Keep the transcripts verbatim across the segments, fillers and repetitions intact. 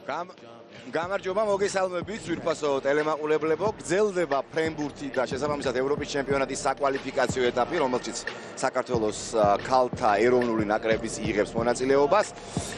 გამარჯობა, მოგესალმებით, ძვირფასო ტელემაყურებლებო. გრძელდება ფრენბურთი და შესაბამისად ევროპის ჩემპიონატის საკვალიფიკაციო ეტაპი, რომელშიც საქართველოს ქალთა ეროვნული ნაკრების იღებს მონაწილეობას.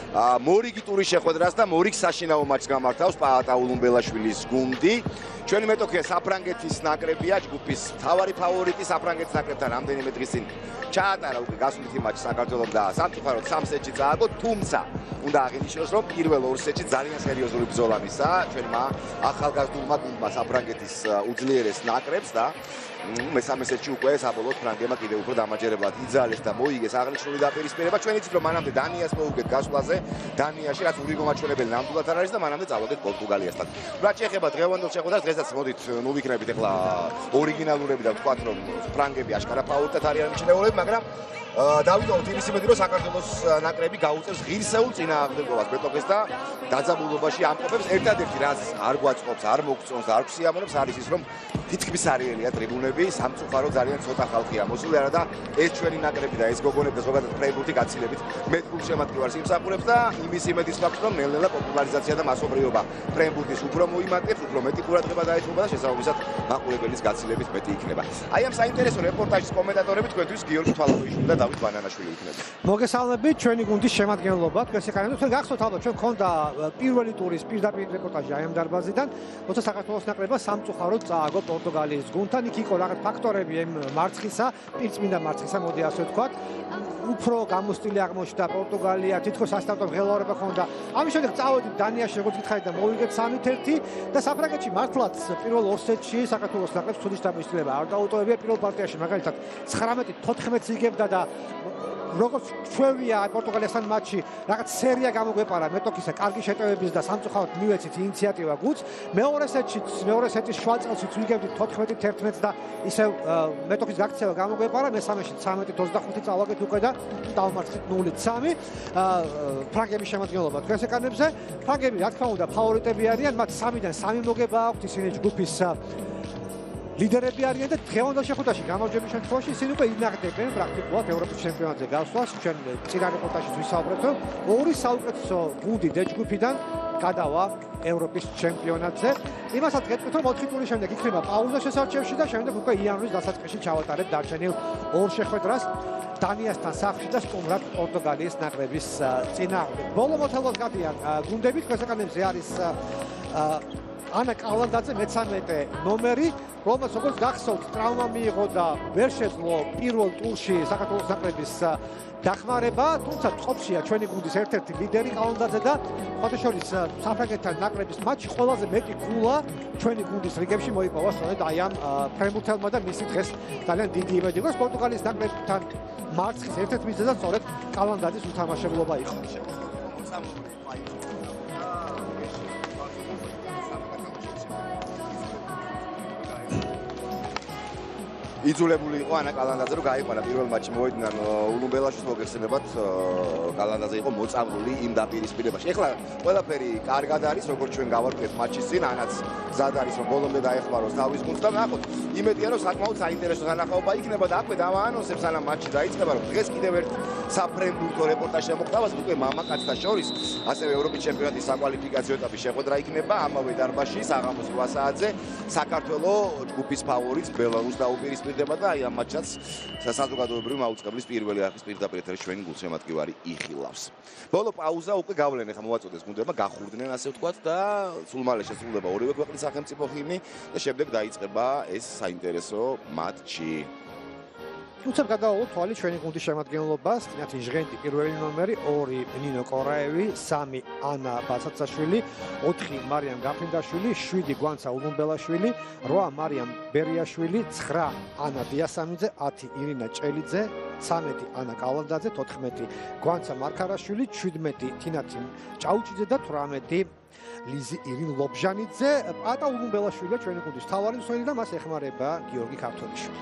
მორიგი ტურის შეხვედრას და მორიგ საშინაო მატჩს გამართავს პაატა ულუმბელაშვილის გუნდი. ჩვენი მეტოქია საფრანგეთის ნაკრებია, ჯგუფის მთავარი ფავორიტი საფრანგეთის ნაკრებთან რამდენიმე დღის წინ ჩაატარა უკვე გასვლითი მატჩი საქართველოს და სამწუხაროდ სამ სეტში წააგო, თუმცა უნდა აღინიშნოს, რომ პირველ ორ სეტში ძალიან სერიოზული ბრძოლა მისცა ჩვენმა ახალგაზრდულმა გუნდმა საფრანგეთის უძლიერეს ნაკრებს და მესამე სეტში უკვე საბოლოოდ ფრანგებმა კიდევ უფრო დამაჯერებლად იძალეს და მოიგეს აღნიშნული დაპირისპირება. ჩვენ იცით, რომ მანამდე დანიას მოუგეთ გასვლაზე, დანიაში რაც ურიგო მაჩვენებელი ნამდვილად არ არის და მანამდე წავედით პორტუგალიასთან. რაც შეეხება დღევანდელ შეხვედრას, დღესაც მოდით ნუ ვიქნებით ახლა ორიგინალურები და ვთქვათ, რომ ფრანგები აშკარა ფავორიტად არიან მიჩნეულები, მაგრამ დავიტოვოთ იმის იმედი, რომ საქართველოს ნაკრები გაუწევს ღირსეულ წინააღმდეგობას მეტოქეს და დაძაბულობაში ამყოფებს. ერთადერთი რაც არ გვაწყობს, არ მოგწონს და არ გვსიამოვნებს არის ის, რომ თითქმის არიელია ტრიბუნები, სამწუხარო ძალიან ცოტა ხალხია მოსული არა და ეს ჩვენი ნაკრები და ეს გოგონები და ზოგადად ფრენბურთი გაცილებით მეტგულ შემადგენლს იმსახურებს და იმის იმედის მაქვს, რომ ნელ-ნელა პოპულარიზაცია და მასობრივობა ფრენბურთის უფრო მოიმატებს, უფრო მეტი ყურადღება დაეთმობა და შესაბამისად მაყურებელის გაცილებით მეტი იქნება. აი ამ საინტერესო რეპორტაჟის კომენტატორები თქვენთვის გიორგი თვალყურიშვილი და დავით ბანანაშვილი იქნება. მოგესალმებით, ჩვენი გუნდის შემადგენლობა, თქვენს ეკრანებზე. თქვენ გახსოვთ ალბათ, ჩვენ გქონდა პირველი ტურის პირდაპირ რეპორტაჟი აი ამ დარბაზიდან, როცა საქართველოს ნაკრებმა სამწუხაროდ წააგო პორტუგალიის გუნდთან. იქ იყო რაღაც ფაქტორები ამ მარცხისა, პირწმინდა მარცხისა, მოდი ასე ვთქვათ. უფრო გამოსტილი აღმოჩნდა პორტუგალია, თითქოს სასტარტო ღელავება ჰქონდა. ამის შემდეგ წავედით დანიაში, როგორც გითხარით და მოვიგეთ სამით ერთი და საფრანგეთში მართლაც პირველ ორ სეტში საქართველოს ნაკრებს ცუდი შთამბეჭდილება არ დაუტოვებია. პირველ პარტიაში მაგალითად ცხრამეტი თოთხმეტს იგებდა და როგორც ჩვევია პორტუგალიასთან მატჩი, რაღაც სერია გამოგვეპარა მეტოქისა კარგი შეტევების და სამწუხაროდ მივეცით ინიციატივა გუნდს. მეორე სეტში, მეორე სეტის შუა წელშიც ვიგებდით თოთხმეტი თერთმეტს და ისევ მეტოქის გაქცევა გამოგვეპარა. მესამეში ცამეტი ოცდახუთი წავაგეთ უკვე და დავმარცხეთ ნული სამი. ფრანგების შემადგენლობა თქვენს ეკრანებზე. ფრანგები რა თქმა უნდა ფავორიტები არიან, მათ სამიდან სამი მოგება აქვთ, ისინი ჯგუფის ლიდერები არიან და დღევანდელ შეხვედრაში გამარჯვების შემთხვევაში ისინი უკვე ინახდებიან პრაქტიკულად ევროპის ჩემპიონატზე გასვლას. ჩვენ წინა რეპორტაჟში ვისაუბრეთ, რომ ორი საუკეთესო გუნდი დე ჯგუფიდან გადავა ევროპის ჩემპიონატზე. იმასაც გეტყვით, რომ ოთხი ტურის შემდეგ იქნება პაუზა შესარჩევში და შემდეგ უკვე იანვრის დასაწყისში ჩავატარებთ დარჩენილ ორ შეხვედრას დანიასთან სახლში და სტუმრად პორტუგალიის ნაკრების წინააღმდეგ. ბოლო მოთელვას გადიან გუნდები, თქვენს ეკრანებზე არის ანა კალანდაძე მეცამეტე ნომერი, რომელსაც როგორც გახსოვთ, ტრავმა მიიღო და ვერ შეძლო პირველ ტურში საქართველოს ნაკრების დახმარება, თუმცა წყობშია ჩვენი გუნდის ერთ-ერთი ლიდერი კალანდაძე და ფოტოშორის საფრანგეთთან ნაკრების მატჩი ყველაზე მეტი გულა ჩვენი გუნდის რიგებში მოიპოვა სწორედ აი ამ ფრენბურთელმა და მისი დღეს ძალიან დიდი იმედი გვაქვს პორტუგალიის ნაკრებთან მარცხის ერთ-ერთ მიზეზად სწორედ კალანდაძის უთამაშებლობა იყო. იძულებული იყო ანა კალანდაძე რომ გაიყვანა პირველ მატჩში მოვიდნენ ულუმბელაშვილს მოგეხსენებათ კალანდაძე იყო მოწამლული იმ დაპირისპირებაში. ეხლა ყველაფერი კარგად არის, როგორც ჩვენ გავარკვიეთ მატჩის წინ, ანაც გზად არის რომ ბოლომდე დაეხმაროს თავის გუნდს და ნახოთ, იმედია რომ საკმაოდ საინტერესო სანახაობა იქნება და აქვე დავაანონსებ სანამ მატჩი დაიწყება, რომ დღეს კიდევ ერთ საფრენბურთო რეპორტაჟი მოხდავს უკვე მამაკაცთა შორის, ასევე ევროპის ჩემპიონატის საკვალიფიკაციო ეტაპის შეხვედრა იქნება ამავე დარბაზში საღამოს რვა საათზე. საქართველოს ჯგუფის ფავორიტს ბელარუსს დაუპირისპირდება და აი ამ მატჩსაც საზოგადოებრივი მაუწყებლის პირველი არხის პირდაპირ ეთერში ჩვენი გულშემატკივარი იხილავს. ბოლო პაუზა უკვე გავლენ ახლა მოვაწოდეს გუნდებმა, გახურდნენ ასე ვთქვათ და სულ მალე შესრულდება ორივე ქვეყნის სახელმწიფო ჰიმნი და შემდეგ დაიწყება ეს საინტერესო მატჩი. თუმცა გადავავალოთ თვალი ჩვენი გუნდის შემადგენლობას, ნათი ჟღენტი პირველი ნომერი, ორი ნინო კორაევი, სამი ანა ბაცაცაშვილი, ოთხი მარიამ გაფრინდაშვილი, შვიდი გვანცა ულუმბელაშვილი, რვა მარიამ ბერიაშვილი, ცხრა ანა დიასამიძე, ათი ირინა ჭელიძე, ცამეტი ანა კალანდაძე, თოთხმეტი გვანცა მარქარაშვილი, შვიდმეტი თინათი ჭაუჭიძე და თვრამეტი ლიზი ირინ ლობჟანიძე. პატა ულუმბელაშვილია ჩვენი გუნდის მთავარი მსმენი და მას ეხმარება გიორგი ქართოლიშვილი.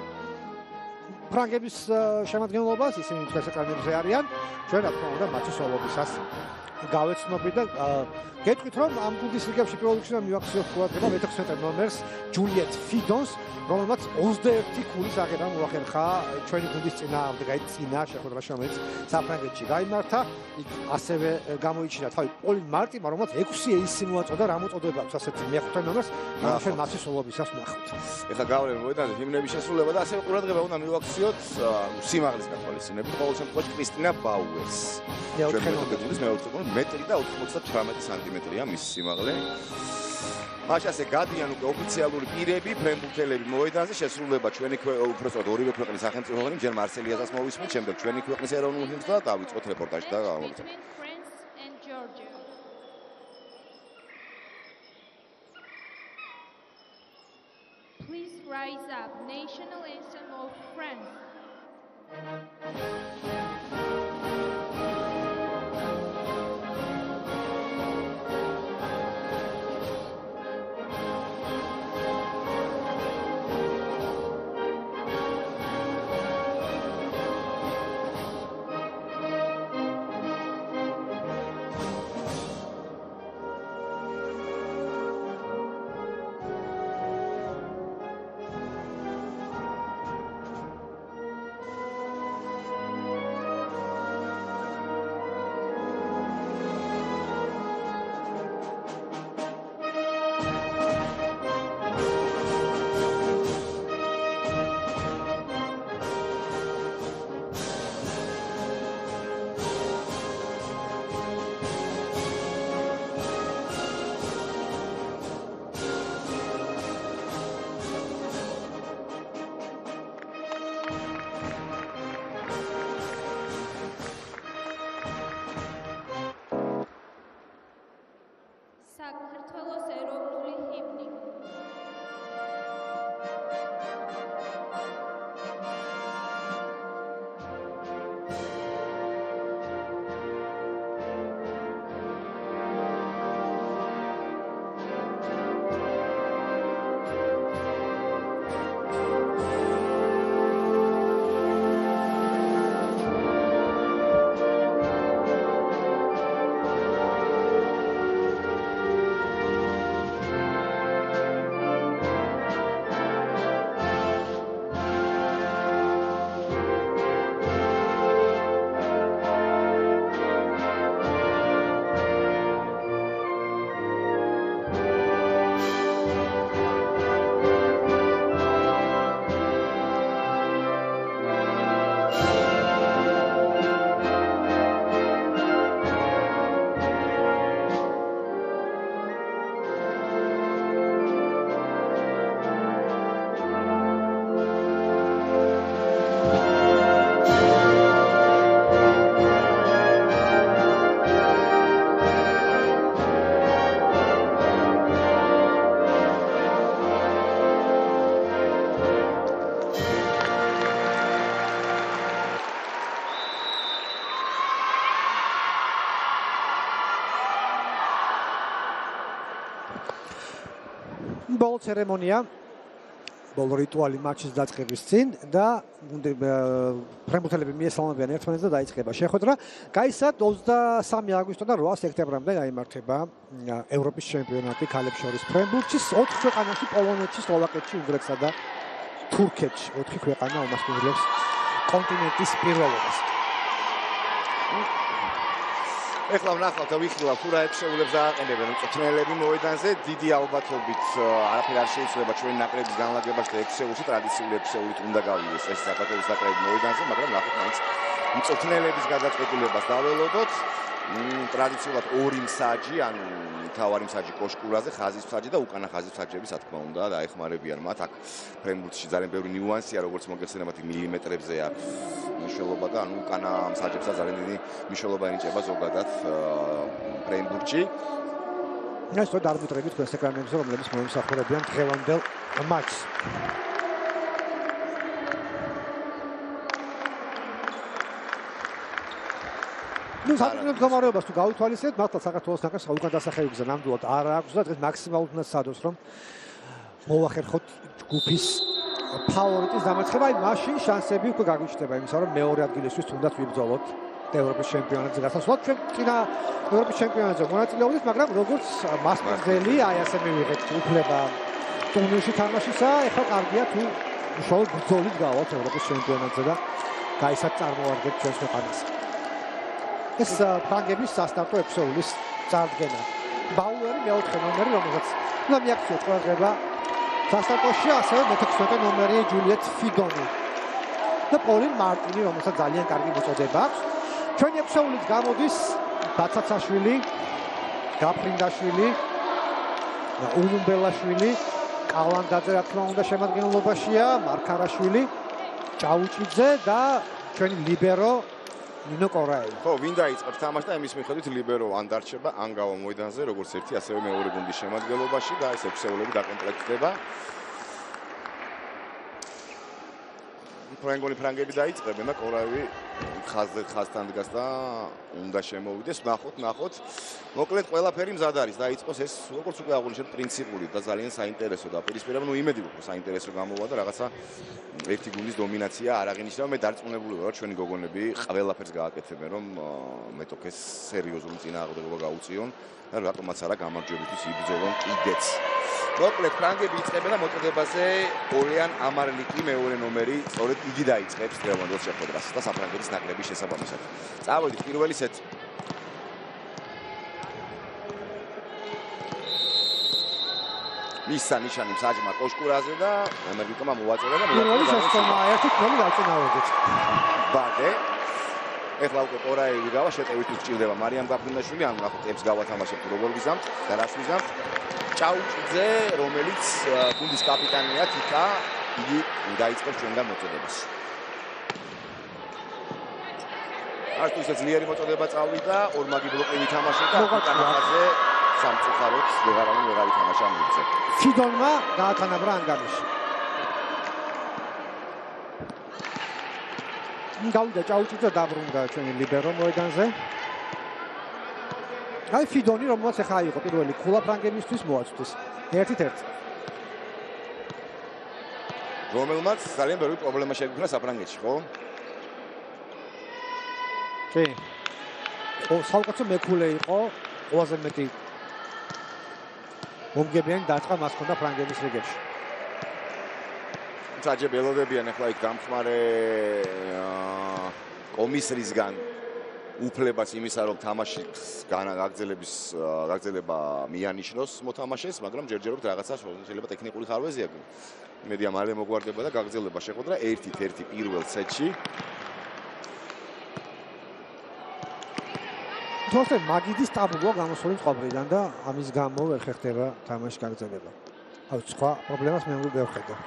ფრანგების შემადგენლობას ისინი თქვენს ეკრანებზე არიან. ჩვენ რა თქმა უნდა მათი სოლობისას გავეცნობი და გეტყვით რომ ამ გუნდის რიგებში პირველ რიგში მივახციოთ ყურადღება მეთექვსმეტე ნომერს ჯულიეტ ფიდონს, რომელმაც ოცდაერთი ქულის აღება მოახერხა ჩვენი გუნდის წინააღმდეგ, აი წინა შეხვედრაში, რომელიც საფრანგეთში გაიმართა. იქ ასევე გამოიჩინა თავი პოლინ მარტიმა, რომელმაც ექვსი ეისი მოაწოდა, რა მოწოდება აქვს ასეთი მეხუთე ნომერს, ჩვენ მასის სოლობისას ვნახავთ. ეხლა გავლენ მოედანზე ჰიმნების შესრულება და ასევე ყურადღება უნდა მივაქციოთ სიმაღლის გათვალისწინებით, ყოველ შემთხვევაში კრისტინა ბაუერს. ჩვენ მეოთხე გუნდის მეტრი და ოთხმოცდათვრამეტი სანტიმეტრია მისი სიმაღლე. მაშინ ასე გადიან უკვე ოფიციალური პირები, ფრენბურთელები მოედანზე, შესრულება ჩვენი უბრალოდ ორივე ქვეყნის სახელმწიფო ჰიმნი, ჯერ მარსელიაზას მოვისმენთ, შემდეგ ჩვენი ქვეყნის ეროვნულ ჰიმნს და დავიწყოთ რეპორტაჟი და გამოვიწყოთ. Please rise up, national anthem of France. საქართველოს ეროვნული ჰიმნი. ბოლო ცერემონია, ბოლო რიტუალი მატჩის დაწყების წინ და ფრენბურთელები მიესალმებიან ერთმანეთს და დაიწყება შეხვედრა. გაიცათ ოცდასამი აგვისტოდან ოთხ სექტემბრამდე გაიმართება ევროპის ჩემპიონატი ქალებს შორის ფრენბურთში, ოთხ ქვეყანაში, პოლონეთში, სლოვაკეთში, უნგრეთსა და თურქეთში. ოთხი ქვეყანა უმასპინძლებს კონტინენტის პირველობას. ეხლა ვნახავთ და ვიხილავთ თუ რა ექშეულებს დააყენებენ მწვრთნელები მოედანზე. დიდი ალბათობით არაფერი არ შეიცვლება ჩვენი ნაკრების განლაგებაში და ექშეულში ტრადიციული ექშეულით უნდა გავიდეს ეს საქართველოს ნაკრები მოედანზე, მაგრამ ნახოთ მაინც მწვრთნელების გადაწყვეტილებას დაველოდოთ. ტრადიციულად ორი მსაჯი, ანუ მთავარი მსაჯი კოშკურაზე, ხაზის მსაჯი და უკანა ხაზის მსაჯები, რა თქმა უნდა, დაეხმარებიან მათ. აქ ფრენბურთში ძალიან ბევრი ნიუანსია, როგორც მოგეხსენებათ, მილიმეტრებზე აქვს მნიშვნელობა და ანუ უკანა მსაჯებსაც ძალიან დიდი მნიშვნელობა ენიჭება ზოგადად ფრენბურთში. ეს თო არბიტრები თქვენს ეკრანებზე, რომლებიც მოემსახურებიან დღევანდელ მატჩს. ნუ საკუთარ მდგომარეობას თუ გავითვალისწინებთ, მართლა საქართველოს ნაკრებს უკან დასახელების გზა ნამდვილად არ აქვს და დღეს მაქსიმალურად უნდა სცადოს, რომ მოახერხოთ ჯგუფის ფავორიტის დამარცხება. აი მაშინ შანსები უკვე გაგვიჩნდება იმისა, რომ მეორე ადგილისთვის თუნდაც ვიბრძოლოთ ევროპის ჩემპიონატზე გასასვლელად. ჩვენ წინა ევროპის ჩემპიონატზე მონაწილეობდით, მაგრამ როგორც მასპინძელი, აი ასე მივიღეთ უფლება ტურნირში თამაშისა, ეხლა კარგია თუ უშუალოდ ბრძოლით გავალთ ევროპის ჩემპიონატზე და გაისად წარმოადგენთ ჩვენს ქვეყანას. ეს ფრანგების სასტარტო ექვსეულის წარდგენა. ბაუერი მეოთხე ნომერი, რომელსაც უნდა მიაქციოთ ყურადღება სასტარტოში, ასევე მეთექვსმეტე ნომერი ჯულიეტ ფიდონი და პოლინ მარტინი, რომელსაც ძალიან კარგი მოწოდება აქვს. ჩვენი ექვსეულით გამოდის ბაცაცაშვილი, გაფრინდაშვილი, ულუმბელაშვილი, კალანდაძე რა თქმა უნდა შემადგენლობაშია, მარქარაშვილი, ჭაუჭიძე და ჩვენი ლიბერო ნინო კორაევი. ხო, ვინ დაიწყებს თამაშს და იმის მიხედვით ლიბერო ან დარჩება, ან გავა მოედანზე, როგორც ერთი, ასევე მეორე გუნდის შემადგენლობაში და ეს ექვსეულები დაკომპლექტდება. ფრანგონი ფრანგები დაიწყებენ და კორაევი ხაზზე ხაზთან დგას და უნდა შემოვიდეს. ნახოთ, ნახოთ. მოკლედ ყველაფერი მზად არის. დაიწყოს ეს როგორც უკვე აღნიშნეთ პრინციპული და ძალიან საინტერესო და პირისპირ ნუ იმედი ვქო საინტერესო გამოვა და რაღაცა ერთი გუნდის დომინაცია არ აღინიშნება. მე დარწმუნებული ვარ ჩვენი გოგონები ყველაფერს გააკეთებენ რომ მეტოქეს სერიოზული წინააღმდეგობა გაუწიონ და რატომაც არა გამარჯვებისთვის იბრძოლონ კიდეც. მოკლედ ფრანგები იწყებენ და მოწოდებაზე ორიან ამარლიკი მეორე ნომერი სწორედ იგი დაიწყებს ლევანდოს შეხვედრას და საფრანგეთის ნაკრების შესაბამისად. წავედით პირველი სეტი. მისცა ნიშანი მსაჯმა კოშკურაზე და ამერიკამ მოაწოდა და პირველი შეცდომა ერთი გოლი დაწინაურდეთ. ბადე ეხლა უკვე კორაევი გავა შეტევით უჭირდება მარიამ გაფრინდაშვილი, ანუ ნახოთ ებს გავათამაშებთ როგორ ვიზამთ და რას ვიზამთ. ჭაუჭიძე, რომელიც გუნდის კაპიტანია, თიკა, იგი დაიწყებს ჩვენგან მოწოდებას. არტუს ძლიერი მოწოდება წავიდა, ორმაგი ბლოკი ვითამაშა და კანახაზე სამწუხაროდ ვეღარავინ ვეღარ ითამაშა მიწზე. ფიდონმა გაათანაბრა ანგარიში. გავიდა ჭაუჭიძე დაბრუნდა ჩვენი ლიბერო მოედანზე. აი ფიდონი რომელსაც ახლა იყო პირველი ქულა ფრანგებისთვის მოაწვდის. ერთით ერთი. რომელმაც ძალიან ბევრი პრობლემა შეგვიქმნა საფრანგეთში, ხო? კი. ო საუკეთესო მეკულე იყო, ყველაზე მეტი მომგებიანი დაწყა მას ჰქონდა ფრანგების რიგებში. საჯე ბელოდებიან ახლა იქ დამხმარე კომისრისგან უფლებას იმისა რომ თამაშის გაგრძელების გაგრძელება მიანიშნოს მოთამაშეს, მაგრამ ჯერჯერობით რაღაცა შეიძლება ტექნიკური ხარვეზი აქვს. იმედია მალე მოგვარდება და გაგრძელება შეხვედრა ერთით ერთი პირველ სეტში. თორსე მაგიდის ტაბუა გამოსული მწყობრიდან და ამის გამო ვერ ხერხდება თამაშის გაგრძელება. აუ სხვა პრობლემას მე ვერ ვხედავ.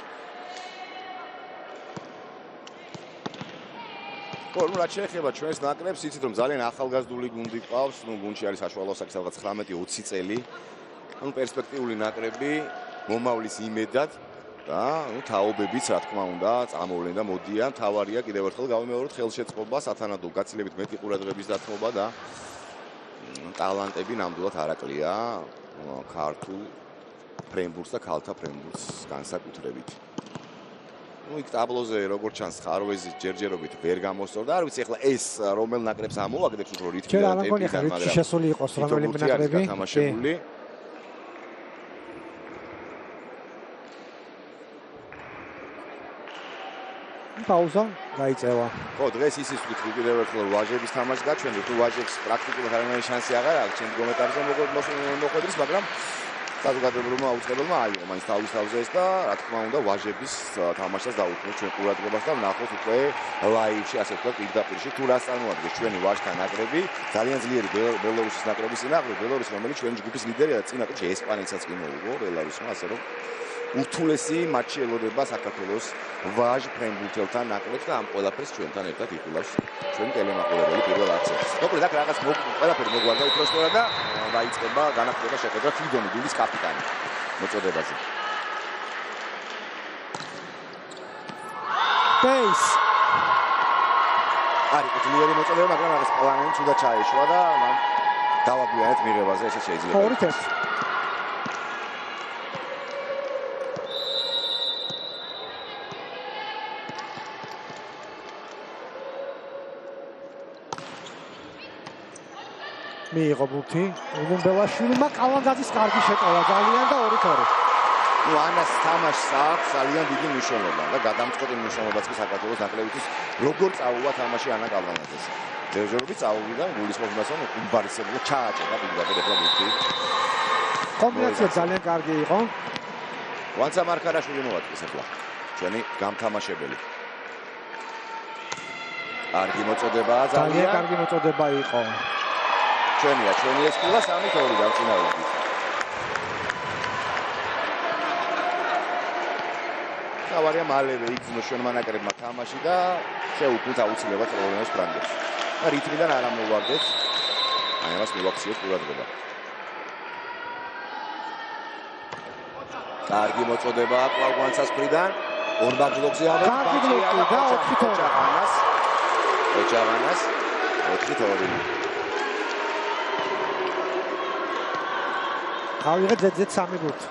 ხო, ну, რაც შეეხება ჩვენს ნაკრებს, იცით რომ ძალიან ახალგაზრდული გუნდი ყავს, ну, გუნდში არის საშუალო ასაკის რაღაც ცხრამეტი ოცი წელი. ანუ პერსპექტიული ნაკრები, მომავლის იმედად და, ну, თაობებიც, რა თქმა უნდა, წამოვლენ და მოდიან. თავარია კიდევ ერთხელ გავიმეოროთ ხელშეწყობა, სათანადო გაცილებით მეტი ყურადღების დათმობა და ტალანტები ნამდვილად არაკლია ქართულ ფრენბურთს და ქალთა ფრენბურთს განსაკუთრებით. ну იქ ტაბლოზე როგორც ჩანს ხარვეზის ჯერჯერობით ვერ გამოსწორდა. არ ვიცი ახლა ეს რომელ ნაკრებს ამოაგდებს უფრო რითი და ტემპიდან, მაგრამ შესული იყოს რომელიმე ნაკრები. თამაშებული. პაუზა გაიწევა. ხო, დღეს ის ის ვთქვი კიდევ ერთხელ ვაჟების თამაშს გაჩვენდით. თუ ვაჟებს პრაქტიკულად არანაირი შანსი აღარ აქვს ჩემპიონატ ეტაპზე მოხვედრის, მაგრამ საზოგადოებრივმა აუწყებელმა აიღო მაინც თავის თავზე ეს და რა თქმა უნდა ვაჟების თამაშსაც დაუთმოთ ჩვენ ყურადღებას და ვნახოთ უკვე ლაივში ასე ვთქვათ პირდაპირში თუ რას წარმოადგენს ჩვენი ვაჟთა ნაკრები ძალიან ძლიერი ბელარუსის ნაკრების წინააღმდეგ. ბელარუსი რომელიც ჩვენი ჯგუფის ლიდერია და წინა ყუთში ესპანეთსაც კი მოუგო ბელარუსმა, ასე რომ ურთულესი მატჩი ელოდება საქართველოს ვაჟ ფრენბურთელთან ნაკრებს და ამ ყველაფერს ჩვენთან ერთად იხილავს ჩვენი ტელემაყურებელი პირველ აქცენტს. მოკლედ აქ რაღაც ყველაფერი მოგვარდა უпростоრად და დაიწყება განახლება შეხვედრა ფიდონი გუნდის კაპიტანი მოწოდებაზე. ბეის არის ძლიერი მოწოდება, მაგრამ რაღაც პლანი თუნდა ჩაეშვა და დავაგვიანეთ მიღებაზე ესე შეიძლება. ორით ერთი. მიიღო ბურთი ულუმბელაშვილმა კალანდაძის კარგი შეტევა ძალიან და ორი ორი. ნუ ანას თამაშს აქვს ძალიან დიდი მნიშვნელობა და გადამწყვეტი მნიშვნელობაც კი საქართველოს ნაკრებისთვის როგორ წაუვა თამაში ანა კალანდაძეს. ჯერჯერობით წაუვიდა გულისხმობს რომ უმბარისებულად ჩააჭერა პირდაპირ ახლა ბურთი. კომბინაცია ძალიან კარგი იყო. ვანცა მარქარაშვილი მოაწყეს ახლა ჩვენი გამთამაშებელი. კარგი მოწოდება ძალიან კარგი მოწოდება იყო. ჩვენია ჩვენი ეს ქულა სამი ორი დავწინაურდით. თავარია მალევე იგზნო ჩვენმა ნაკრებმა თამაში და შეუქმნით აუცილებლად პრობლემას ფრანგებს. და რიტმიდან არ ამოვარდეთ. აი ამას მივაქციოთ ყურადღება. კარგი მოწოდება კვლავ გვანცას მხრიდან. ორბან ბლოკზე ავედი ბაჭია და ოთხი ოჩაღანას. ოჩაღანას ოთხი ორი. ავიღე ძეძე სამი ბურთი.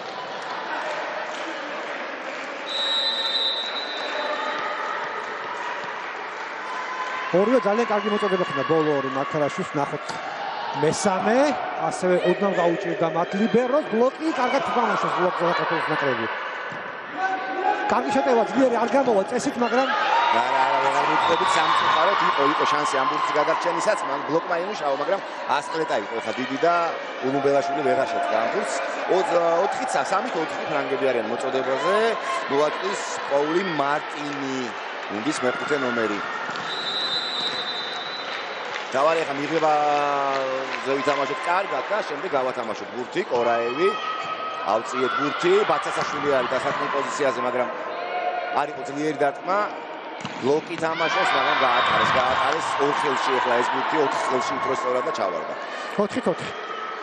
ორივე ძალიან კარგი მოწოდება ხდა ბოლო ორი მარქარაშვილს ნახოთ მესამე ასევე ოდნავ გაუჭირდა მათ ლიბეროს ბლოკი კარგად თამაშობს ბლოკზე საქართველოს ნაკრები. კარგი შეტევა ძლიერი არ გამოვა წესით მაგრამ არა არა ვეღარ მივხვდებით სამწუხაროდ იყო იყო შანსი ამ ბურთის გადარჩენისაც მან ბლოკმა იმუშავა მაგრამ ასტრეტა იყო ხა დიდი და ულუმბელაშვილი ვეღარ შეწყდა ამ ბურთს ოთხი სამი ოთხი ფრანგები არიან მოწოდებაზე მოაწყვის პაული მარტინი უნდის მეხუთე ნომერი დავარი ხა მიღება ზევითამაშოთ კარგად და შემდეგ გავათამაშოთ ბურთი კორაევი ავწიეთ ბურთი ბაცასაშვილი არის დასაქმნელ პოზიციაზე მაგრამ არ იყო ძლიერი დარტყმა ბლოკი თამაშობს მაგრამ გაატარეს გაატარეს ორ ხელში ახლა ეს ბურთი ოთხ ხელში უფრო სწორად და ჩავარდა ოთხი ოთხი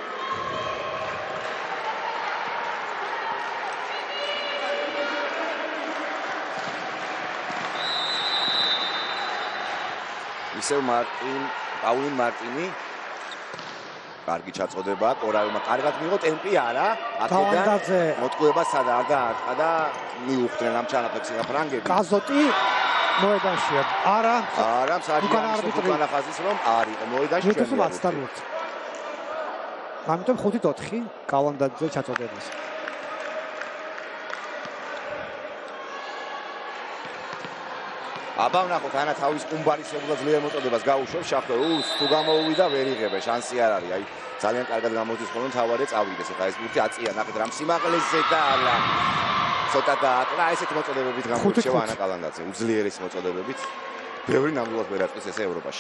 ისევ მარტინ პაული მარტინი კარგი ჩაწოდება კორაევმა კარგად მიიღო ტემპი არა აქედან მოტყუება სადა არ დაარტყა და მიუხვდნენ ამ ჩანაფეთს ფრანგები კაზოტი მოედანშია არა არა მსაჯი უკანა ხაზის რომ არ იყო მოედანში ჩვენ მაცდარ ვართ ამიტომ ხუთი ოთხი კალანდაძე ჩაწოდებას აბა ვნახოთ ანა თავის უმბარისებულად ძლიერ მოწოდებას გაუშვებს შახტორულს თუ გამოუვიდა ვერ იღება შანსი არ არის აი ძალიან კარგად გამოდის ხოლმე თავარია წავიდეს ახლა ეს ბურთი აწია ნახეთ რამ სიმაღლეზე და ალა ცოტა დააკრა ესეთი მოწოდებებით გამოირჩევა ანა კალანდაძე უძლიერესი მოწოდებებით ბევრი ნამდვილად ვერ აწვის ესე ევროპაში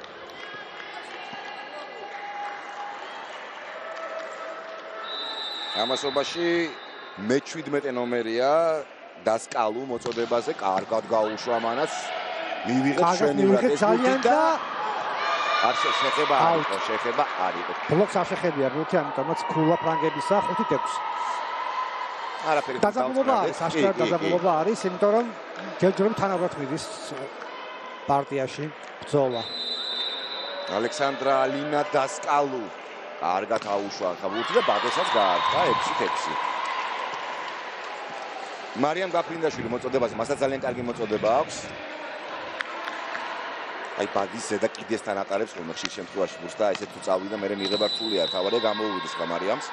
ამასობაში მეჩვიდმეტე ნომერია დასკალუ მოწოდებაზე კარგად გაუშვა მანაც მივიღეთ შენივრად ეს ბურთი და არ შეხება არ იყო შეხება არ იყო ბლოკს არ შეხებია ბურთი ამიტომაც ქულა ფრანგებისა ხუთი ექვსი არაფერი დაძაბულობა არის აშკარად დაძაბულობა არის იმიტომ რომ ჯერჯერობით თანაბრად მიდის პარტიაში ბრძოლა ალექსანდრა ალინა დასკალუ კარგად აუშვა ხა ბურთი და ბადესაც გაარტყა ექვსი ექვსი მარიამ გაფრინდაშვილი მოწოდებაზე მასაც ძალიან კარგი მოწოდება აქვს აი ბადის ზედა კიდესთან ატარებს ხოლმე ხშირ შემთხვევაში ბურთს და ესე თუ წავიდა მე მიღება რთული არ თავარია გამოუვიდეს ხა მარიამს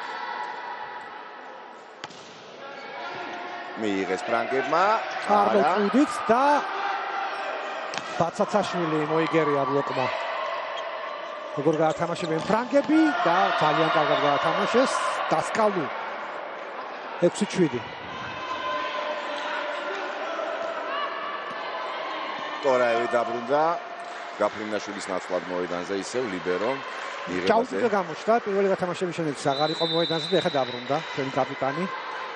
მიიღეს ფრანგებმა არ მოწვიდით და ბაცაცაშვილი მოიგერია ბლოკმა როგორ გაათამაშებენ ფრანგები და ძალიან კარგად გაათამაშეს დასკალუ ექვსი შვიდი კორაევი დაბრუნდა გაფრინდაშვილის ნაცვლად მოედანზე ისევ ლიბერო მიღებაზე ჩაუჭირდა გამოჩნდა პირველი გათამაშების შემდეგ აღარ იყო მოედანზე და ეხლა დაბრუნდა ჩვენი კაპიტანი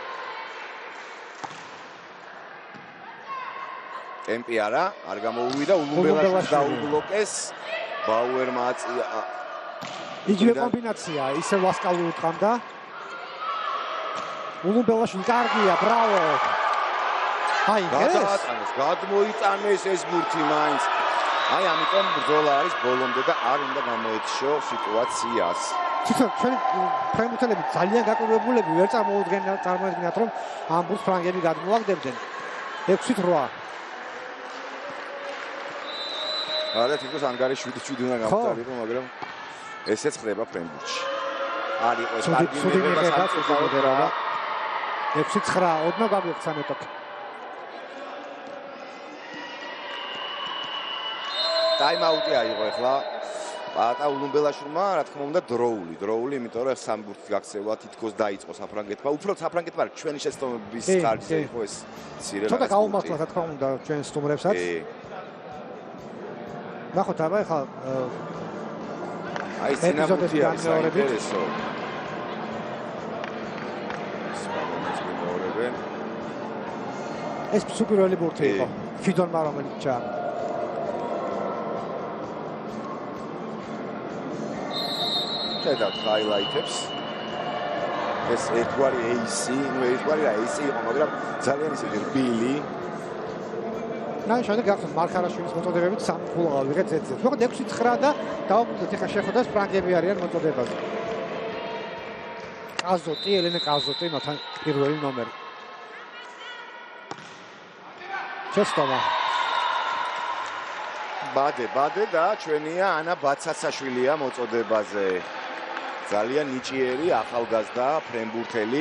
ტემპი არა არ გამოუვიდა ულუმბელაშვილს დაუბლოკეს ბაუერმა აწია იგივე კომბინაცია ისევ ლასკალუ უტყამდა ულუმბელაშვილი კარგია ბრავო აი ეს გადმოიტანეს ეს ბურთი მაინც აი ამიტომ ბრძოლა არის ბოლომდე და არ უნდა გამოეჩიო სიტუაციას თვითონ ჩვენი ფრანგულები ძალიან გაკვირვებულები ვერ წარმოუდგენიათ წარმოედგინათ რომ ამ ბურთს ფრანგები გადმოაგდებდნენ ექვსი რვა არა თვითონ ანგარი შვიდი შვიდი უნდა გამოვწერილო მაგრამ ესეც ხდება ფრენბურთში. არ იყო ეს ცუდი კარგი ცუდი მიღება მიღება, ცუდი სამწუხაროდ მიღება. და ექვსი ცხრა, ოდნავ გაგვიყვ სამეტოქი. ტაიმაუტი აიღო ახლა პატა ულუმბელაშვილმა, რა თქმა უნდა, დროული, დროული, იმიტომ რომ სამი ბურთი გაქცევა თითქოს დაიწყო საფრანგეთმა. უფრო საფრანგეთმა ჩვენი შეცდომების ხარჯზე იყო ეს მცირე რაღაც. ცოტა გაუმართლა, რა თქმა უნდა, ჩვენ სტუმრებსაც. ნახოთ აბა ახლა აი სინაპტი არის განმეორებით. საინტერესო. სპანელს მიმეორებენ. ეს სუპერველი ბურთი იყო. ფიდონმა რომელიც ჩა შედავთ ჰაილაიტებს. ეს ერთგვარი ეისი, ნუ ერთგვარი რა ეისი იყო, მაგრამ ძალიან ისეთი რბილი. ნაი შემდეგ გახსოვთ მარხარაშვილის მოწოდებებით სამი გოლი ავიღეთ ერთ-ერთ. მოკლედ ექვსი ცხრა და დავუბრუნდეთ ახლა შეხვედრას ფრანგები არიან მოწოდებაზე. კაზოტი, ელენე კაზოტი, მათთან პირველი ნომერი. შეცდომა. ბადე, ბადე და ჩვენია ანა ბაცაცაშვილია მოწოდებაზე. ძალიან ნიჭიერი ახალგაზრდა ფრენბურთელი.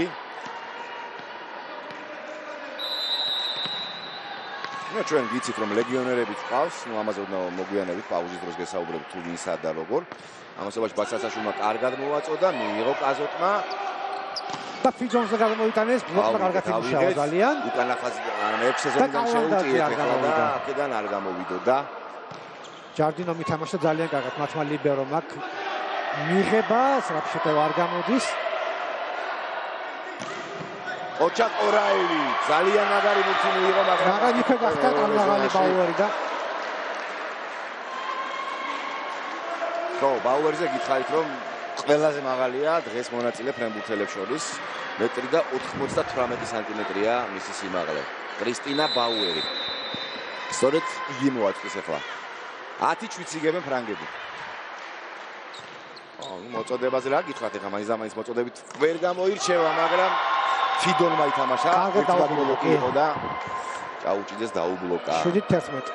ნუ ჩვენ ვიცით რომ ლეგიონერებიც ყავს, ნუ ამაზე უნდა მოგვიანებით პაუზის დროს გესაუბრებთ თუ ვინსა და როგორ. ამასობაში ბაცაცაშვილმა კარგად მოვაწოდა, მიიღო კაზოტმა და ფიჯონზე გამოიტანეს, ბლოკმა კარგად იმუშავა ძალიან. უკან ახაც მეექვსე სეზონიდან შეუწიეთ ახლა და აქედან არ გამოვიდოდა. ჯარდინო მითამაშა ძალიან კარგად, მათმა ლიბერომ აქ მიღება, სრაფშეტევა არ გამოდის. ოჩაკ ორაევი ძალიან მაგარი ბურთი მიიღო, მაგრამ მაგრამ იქ გახდა ტალაღალი ბაუერი და ხო, ბაუერზე გითხარით რომ ყველაზე მაღალია დღეს მონაწილე ფრენბურთელებს შორის, მეტრი და ოთხმოცდათვრამეტი სანტიმეტრია მისი სიმაღლე. კრისტინა ბაუერი. სწორედ იგი მოაწყვეს ახლა. ათი ჩვიც იგებენ ფრანგები. ო, მოწოდებაზე რა გითხრათ ახლა, მაინც და მაინც მოწოდებით ვერ გამოირჩევა, მაგრამ ფიდონმა ითამაშა, დაუბლოკა იყო და ჭაუჭიძეს დაუბლოკა. შვიდი თერთმეტი.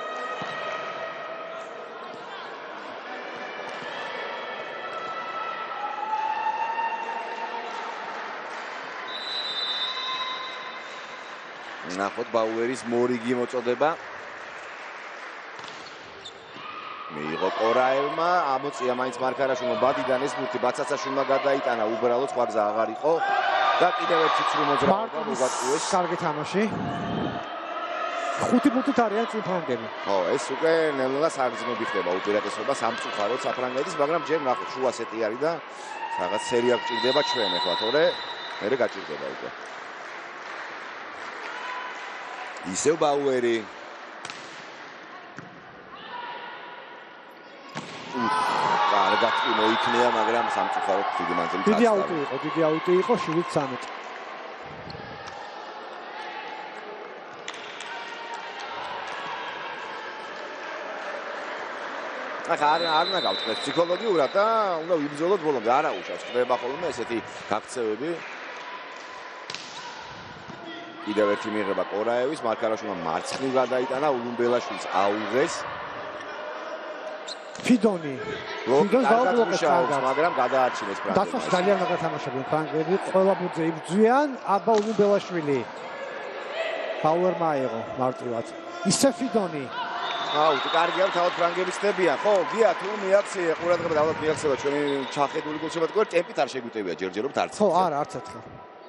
ნახოთ ბაუერის მორიგი მოწოდება. მიიღო კორაევმა, ამოწია მაინც მარკარაშვილმა ბადიდან ეს ბურთი ბაცაცაშვილმა გადაიტანა, უბრალოდ სხვა გზა აღარ იყო და კიდევ ერთი ცრუ მოძრაობა მოგაწვეს. კარგი თამაში. ხუთი ბურთით არიან საფრანგები. ხო, ეს უკვე ნელ-ნელა საგრძნობი ხდება უპირატესობა სამწუხაროდ საფრანგეთის, მაგრამ ჯერ ნახოთ შუა სეტი არის და რაღაც სერია გჭირდება ჩვენ ახლა, თორე მერე გაჭირდება უკვე. ისევ ბაუერი კარგად კი მოიქნია, მაგრამ სამწუხაროდ დიდი მანძილით დიდი აუტი იყო, დიდი აუტი იყო, შვიდ ცხრამეტი. ახლა არ არ უნდა გავწყვეტ ფსიქოლოგიურად და უნდა ვიბრძოლოთ ბოლომდე, არა უშავს ხდება ხოლმე ესეთი გაქცევები. კიდევ ერთი მიიღება კორაევის, მარკარაშვილმა მარცხნივ გადაიტანა, ულუმბელაშვილს აუღეს. ფიდონი. ფიდონს დაუბლოკეს კარგად, მაგრამ გადაარჩინეს ფრანგები. დაცვას ძალიან მაგარ თამაშობენ ფრანგები, ყველა ბურთზე იბრძვიან, აბა ულუმბელაშვილი. ბაუერმა აიღო მარტივად. ისე ფიდონი. აუ, კარგია, თავად ფრანგები ხდებიან. ხო, გია თუ მიაქცია, ყურადღება დავდოთ მიაქცევა ჩვენი ჩახედული გულშემატ გոր ტემპით არ შეგვიტევია ჯერჯერობით არც. ხო, არა, არც ერთხელ.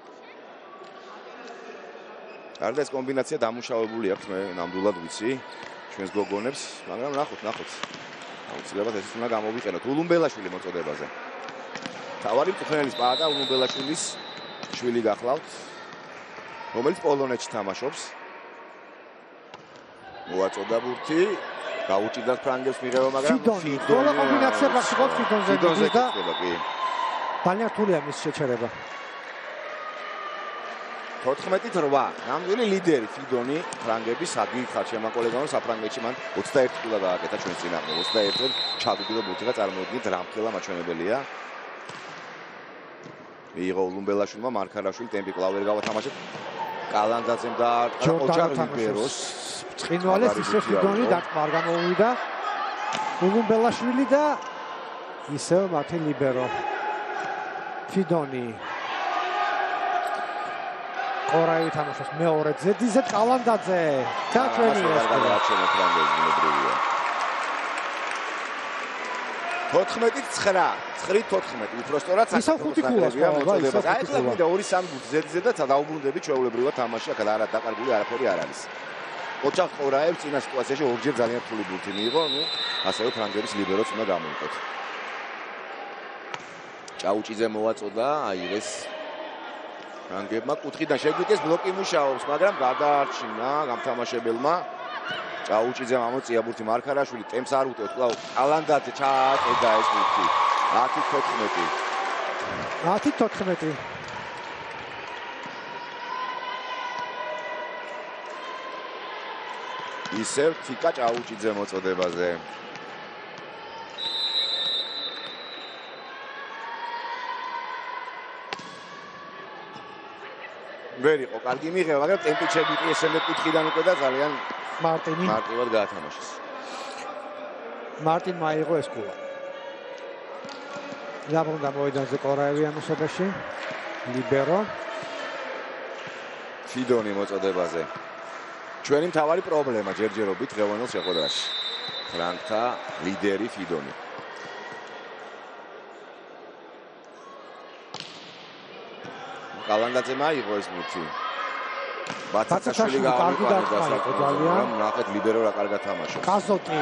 გარდა ეს კომბინაცია დამუშავებული აქვს, მე ნამდვილად ვიცი ჩვენს გოგონებს, მაგრამ ნახოთ, ნახოთ. აუცილებლად ეს უნდა გამოვიყენოთ ულუმბელაშვილი მოწოდებაზე. თავარი მწვრთნელის პაატა ულუმბელაშვილის შვილი გახლავთ, რომელიც პოლონეთში თამაშობს. მოაწოდა ბურთი, გაუჭირდა ფრანგებს მიღება, მაგრამ ფიდონი, ყველა კომბინაცია პრაქტიკულად ფიდონზე მიდის და ძალიან რთულია მის შეჩერება. თოთხმეტით რვა. ნამდვილი ლიდერი ფიდონი ფრანგების საგიხარ შემაკოლება რომ საფრანგეთში მან ოცდაერთი გოლა გააკეთა ჩვენ წინააღმდეგ. ოცდაერთი ჩადუგილო ბურთი და წარმოუდგინეთ რამხელა მაჩვენებელია. მიიღო ულუმბელაშვილმა, მარკარაშვილი ტემპი კვლავ ვერ გავათამაშეთ. კალანდაძემ და ოჯარ ლიბეროს წყინვალეს ისე ფიდონი დაკმარ გამოუვიდა. ულუმბელაშვილი და ისევ მათი ლიბერო ფიდონი ყორაევი თამაშობს მეორე ზედიზეთ კალანდაძე ჩაჩვენია ეს გადააჩენა ფრანგები მებრივია თოთხმეტი ცხრა ცხრით თოთხმეტი უпростоრად საქართველოსია მოწოდება აი ახლა მინდა ორი სამი ზედიზეთ და დაუბრუნდები ჩვეულებრივად თამაში აქ არა დაკარგული არაფერი არ არის ოჩახ ყორაევ წინა სიტუაციაში ორჯერ ძალიან რთული ბურთი მიიღო ნუ ასევე ფრანგების ლიბეროც უნდა გამოიყოთ ჭაუჭიძე მოვაწოდა აიღეს ფრანგებმა კუთხიდან შეგვიდეს ბლოკი მუშაობს მაგრამ გადაარჩინა გამთამაშებელმა ჭაუჭიძემ ამოწია ბურთი მარქარაშვილი ტემპს არ უტევს კვლავ კალანდაძე ჩააწედა ეს ბურთი ათი თოთხმეტი ათი თოთხმეტი ისევ თიკა ჭაუჭიძე მოწოდებაზე ვერ იყო კარგი მიღება, მაგრამ ტემპი შეგვიყიეს შემდეგ კუთხიდან უკვე და ძალიან მარტინი მარტივად გაათამაშეს. მარტინ მაიღო ეს გოლა. დაბრუნდა მოედანზე ყორაევი ამოსობაში. ლიბერო. ფიდონი მოწოდებაზე. ჩვენი მთავარი პრობლემა ჯერჯერობით დღევანდელ შეხვედრაში. ფრანგთა ლიდერი ფიდონი. კალანდაძე მაიღო ეს ბურთი. ბაცაშვილი გავიყვანა ძალიან. ნახეთ ლიბერო რა კარგად თამაშობს. კაზოტი.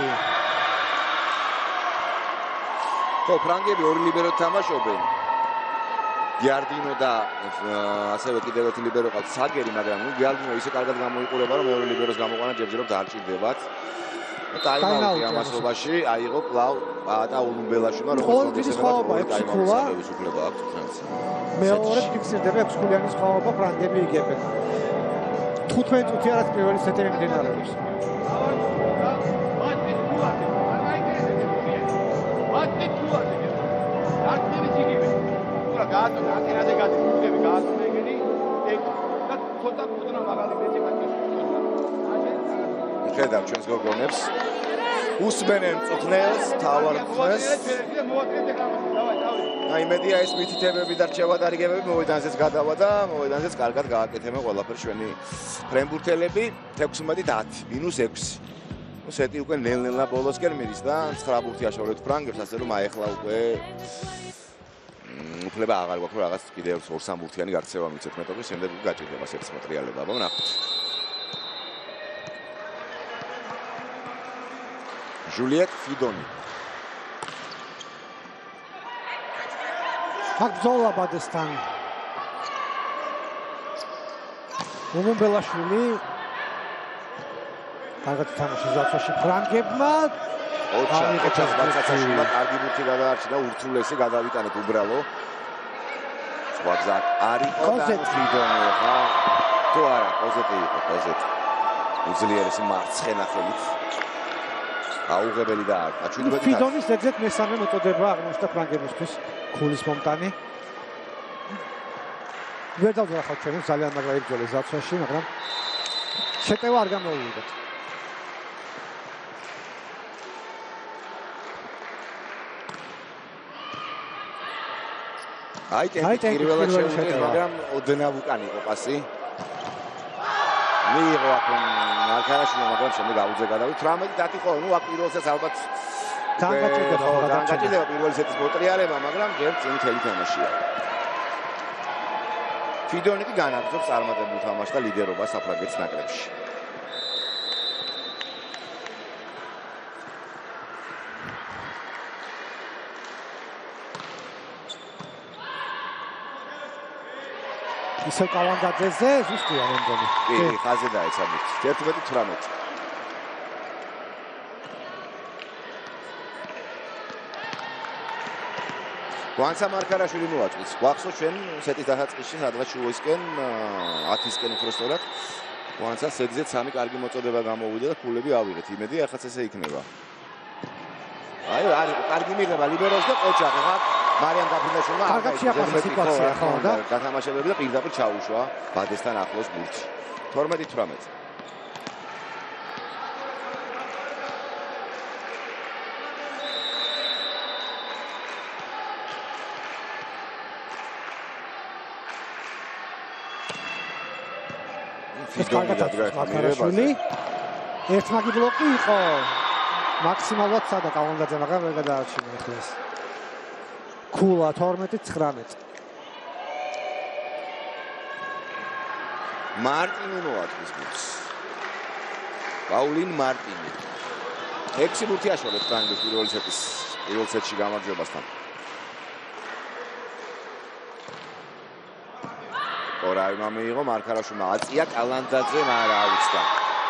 ხო, ფრანგები ორი ლიბერო თამაშობენ. გიარდინო და ასევე კიდევ ერთი ლიბერო ყავს საგერი, მაგრამ ნუ გიარდინო ისე კარგად გამოიყურება, რომ მეორე ლიბეროს გამოყვანა ჯერჯერობით არ ჭირდებათ. ტაიმაუტი ამასობაში აიღო კლავ და ულუმბელაშვილმა როგორც ის ხაობა ექვსი ქულა უკვლება აქვს ფრანგს. მეორე ფიქსირდება ექვსი ქულიანი ხაობა ფრანგები იგებენ. თხუთმეტი წუთი არის პირველი სეტი მიმდინარეობს. ხედავ ჩვენს გოგონებს უსმენენ წუთნელს თავარ წუთნელს აი მედია ეს მითითებები და რჩევადარიგებები მოედანზეც გადავა და მოედანზეც კარგად გააკეთებენ ყველაფერს ჩვენი ფრენბურთელები თექვსმეტი ათი მინუს ექვსი ნუ სეტი უკვე ნელ-ნელა ბოლოსკენ მიდის და ცხრა ბურთი აშორეთ ფრანგებს ასე რომ აეხლა უკვე უფლება აღარ გვაქვს რომ რაღაც კიდევ ორ სამ ბურთიანი გაქცევა მიცეთ მეტყვი შემდეგ გაჭირდება სეტს მოტრიალება აბა ნახოთ Juliet Fidoni. Akzola Badestan. ულუმბელაშვილი. კარგად თამაშობს ზაფაში ფრანგებმა. ოჩახ ოჩახ ბაცაცაშვილმა კარგი ბურთი გადაარჩინა ურთულესი გადავიტანეთ უბრალო. სხვა გზა არ იყო და Fidoni ხა თუ არა კოზეტი იყო კოზეტი. უძლიერესი მარცხენა ხელით. აუღებელი და აჩვენებელი ფიდონის ეგზეთ მესამე მოწოდება აღმოჩნდა ფრანგებისთვის ქულის მომტანი ვერ დავძახავ ჩვენ ძალიან მაგრამ იბრძოლე ზაცვაში მაგრამ შეტევა არ გამოუვიდეთ აი ტემპი პირველად შეუდგეს მაგრამ ოდნავ უკან იყო პასი მიიღო აქ მარქარაშვილი მაგრამ შემდეგ აუძე გადავით თვრამეტი დათი ხო ნუ აქ პირველსაც ალბათ განკაჭირდება განკაჭირდება პირველი სეტის მოტრიალება მაგრამ ჯერ წინ მთელი თამაშია ფიდონი კი განაგრძობს წარმატებულ თამაშს და ლიდერობას საფრანგეთის ნაკრებში ისე კალანდაძეზე ზუსტია მე მგონი. კი, ხაზე დაეცა ბურთი. ერთმეტი თვრამეტი. გვანცა მარქარაშვილი მოაწვის. გვახსოვს ჩვენ სეტის დასაწყისში სადღაც შუისკენ ათისკენ უბრალოდ. გვანცა სეტზე სამი კარგი მოწოდება გამოვიდა და ქულები ავიღეთ. იმედი ახაც ესე იქნება. აი, არის კარგი მიღება ლიბეროს და ყოჩახი ხა მარიამ გაფრინდაშვილმა კარგად შეაფასა სიტუაცია ხო და გათამაშებები და პირდაპირ ჩაუშვა ბადესთან ახლოს ბურთი. თორმეტი თვრამეტი. ფიდონი დადგა მაკარაშვილი. ერთმაგი ბლოკი იყო. მაქსიმალურად სადა კალანდაძე, მაგრამ ვერ გადაარჩინა ახლა. ქულა თორმეტი ცხრამეტი. მარტინი მოაწვის გულს. პაულინ მარტინი. ექვსი ბურთი აშორებს ფრანგებს პირველ სეტის პირველ სეტში გამარჯვებასთან. ორაივმა მიიღო მარქარაშვილმა აწია კალანდაძე მაგრამ აუცდა.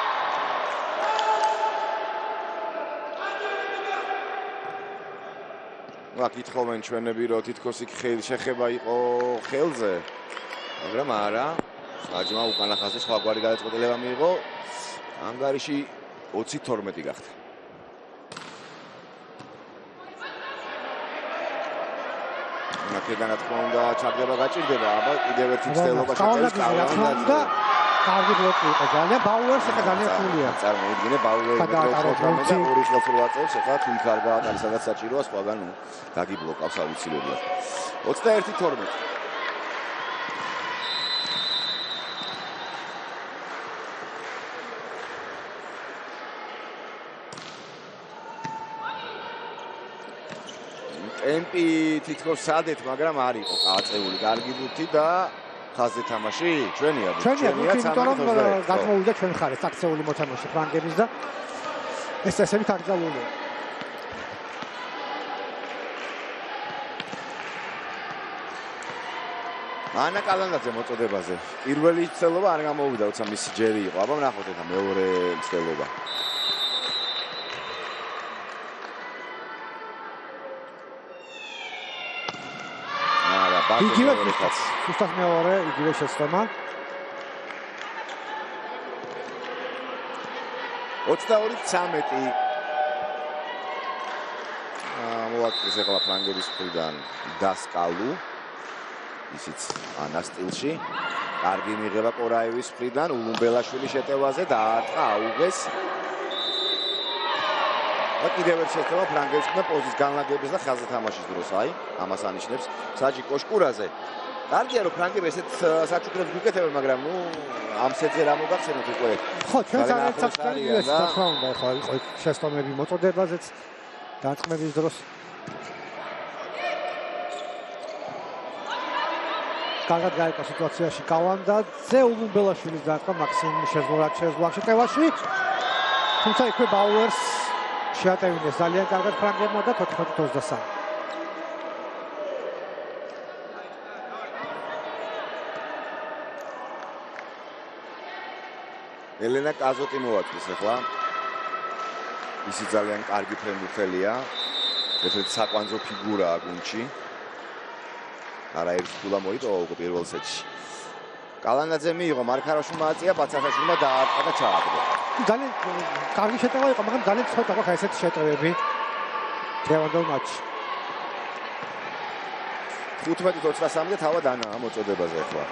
ვა კითხავენ ჩვენები რომ თითქოს იქ შეხება იყო ხელზე მაგრამ არა საჯმა უკანა ხაზზე სხვაგვარი გადაწყვეტილება მიიღო ანგარიში ოცი თორმეტი გახდა. მაკედანა თქმა უნდა ჩაგდება გაჭირდება აბა კიდევ ერთი ცდელობა შეჭერს კალანდაძე. კარგი ბლოკი იყო ძალიან ბაუერს ახლა ძალიან ფულია. წარმოიდგინე ბაუერი მეტროთრამეტი და ორი ხელს რო აწევს ახლა თუ იქ არ გაატარის სადაც საჭიროა სხვაგან ნუ დაგიბლოკავს აუცილებლად. ოცდაერთი თორმეტი. ტემპი თითქოს სადეთ მაგრამ არ იყო აწეული კარგი ბურთი და ხაზზე თამაში ჩვენია ჩვენია იმიტომ რომ გადმოვიდა ჩვენ ხარეს აქციული მოთამაშე ფრანგების და ეს ესები თარგზაულია. ანა კალანდაძე მოწოდებაზე პირველი ცდელობა არ გამოვიდა როცა მისი ჯერი იყო აბა ნახოთ ახლა მეორე ცდელობა. იგივე სუსტად მეორე იგივე შეცდომა. ოცდაორი ცამეტი. აა მოაწყეს ახლა ფრანგების მხრიდან დასკალუ. ისიც ანა სტილში. კარგი მიღება კორაევის მხრიდან ულუმბელაშვილი შეტევაზე და აარტყა აუგეს. და კიდევ ერთ შეცდომა ფრანგებს და პოზის განლაგების და ხაზზე თამაშის დროს აი ამას ანიშნებს საჯი კოშკურაზე. კარგია რომ ფრანგები ესეთ საჩუქრებს გიკეთებენ მაგრამ ნუ ამ სეტზე რა მოგახსენოთ უკვე. ხო ჩვენ საერთოდ ეს თქმა უნდა ხო იყო შეცდომები მოწოდებაზეც დაწყმების დროს. კარგად გაიყო სიტუაციაში კალანდაძე ულუმბელაშვილის დაარტყა მაქსიმუმ შეძლოთ შეძლო შეტევაში. თუმცა იქვე ბაუერს შეატევინეს ძალიან კარგად ფრანგებმა და თოთხმეტი ოცდასამი. ელენა კაზოტი მოაწვის ახლა. ისი ძალიან კარგი ფრენბურთელია. ერთ-ერთი საკვანძო ფიგურაა გუნდში. არაერთი ქულა მოიტოვა უკვე პირველ სეტში. კალანდაძე მიიღო მარქარაშვილმა აწია ბაცახაშვილმა დაარტყა და ჩააგდო. ძალიან კარგი შეტევა იყო, მაგრამ ძალიან ცოტა ხო ესეთი შეტევები დღევანდელ მატჩში. ხუთმეტი ოცდასამი და თავად ანაა მოწოდებაზე ახლა.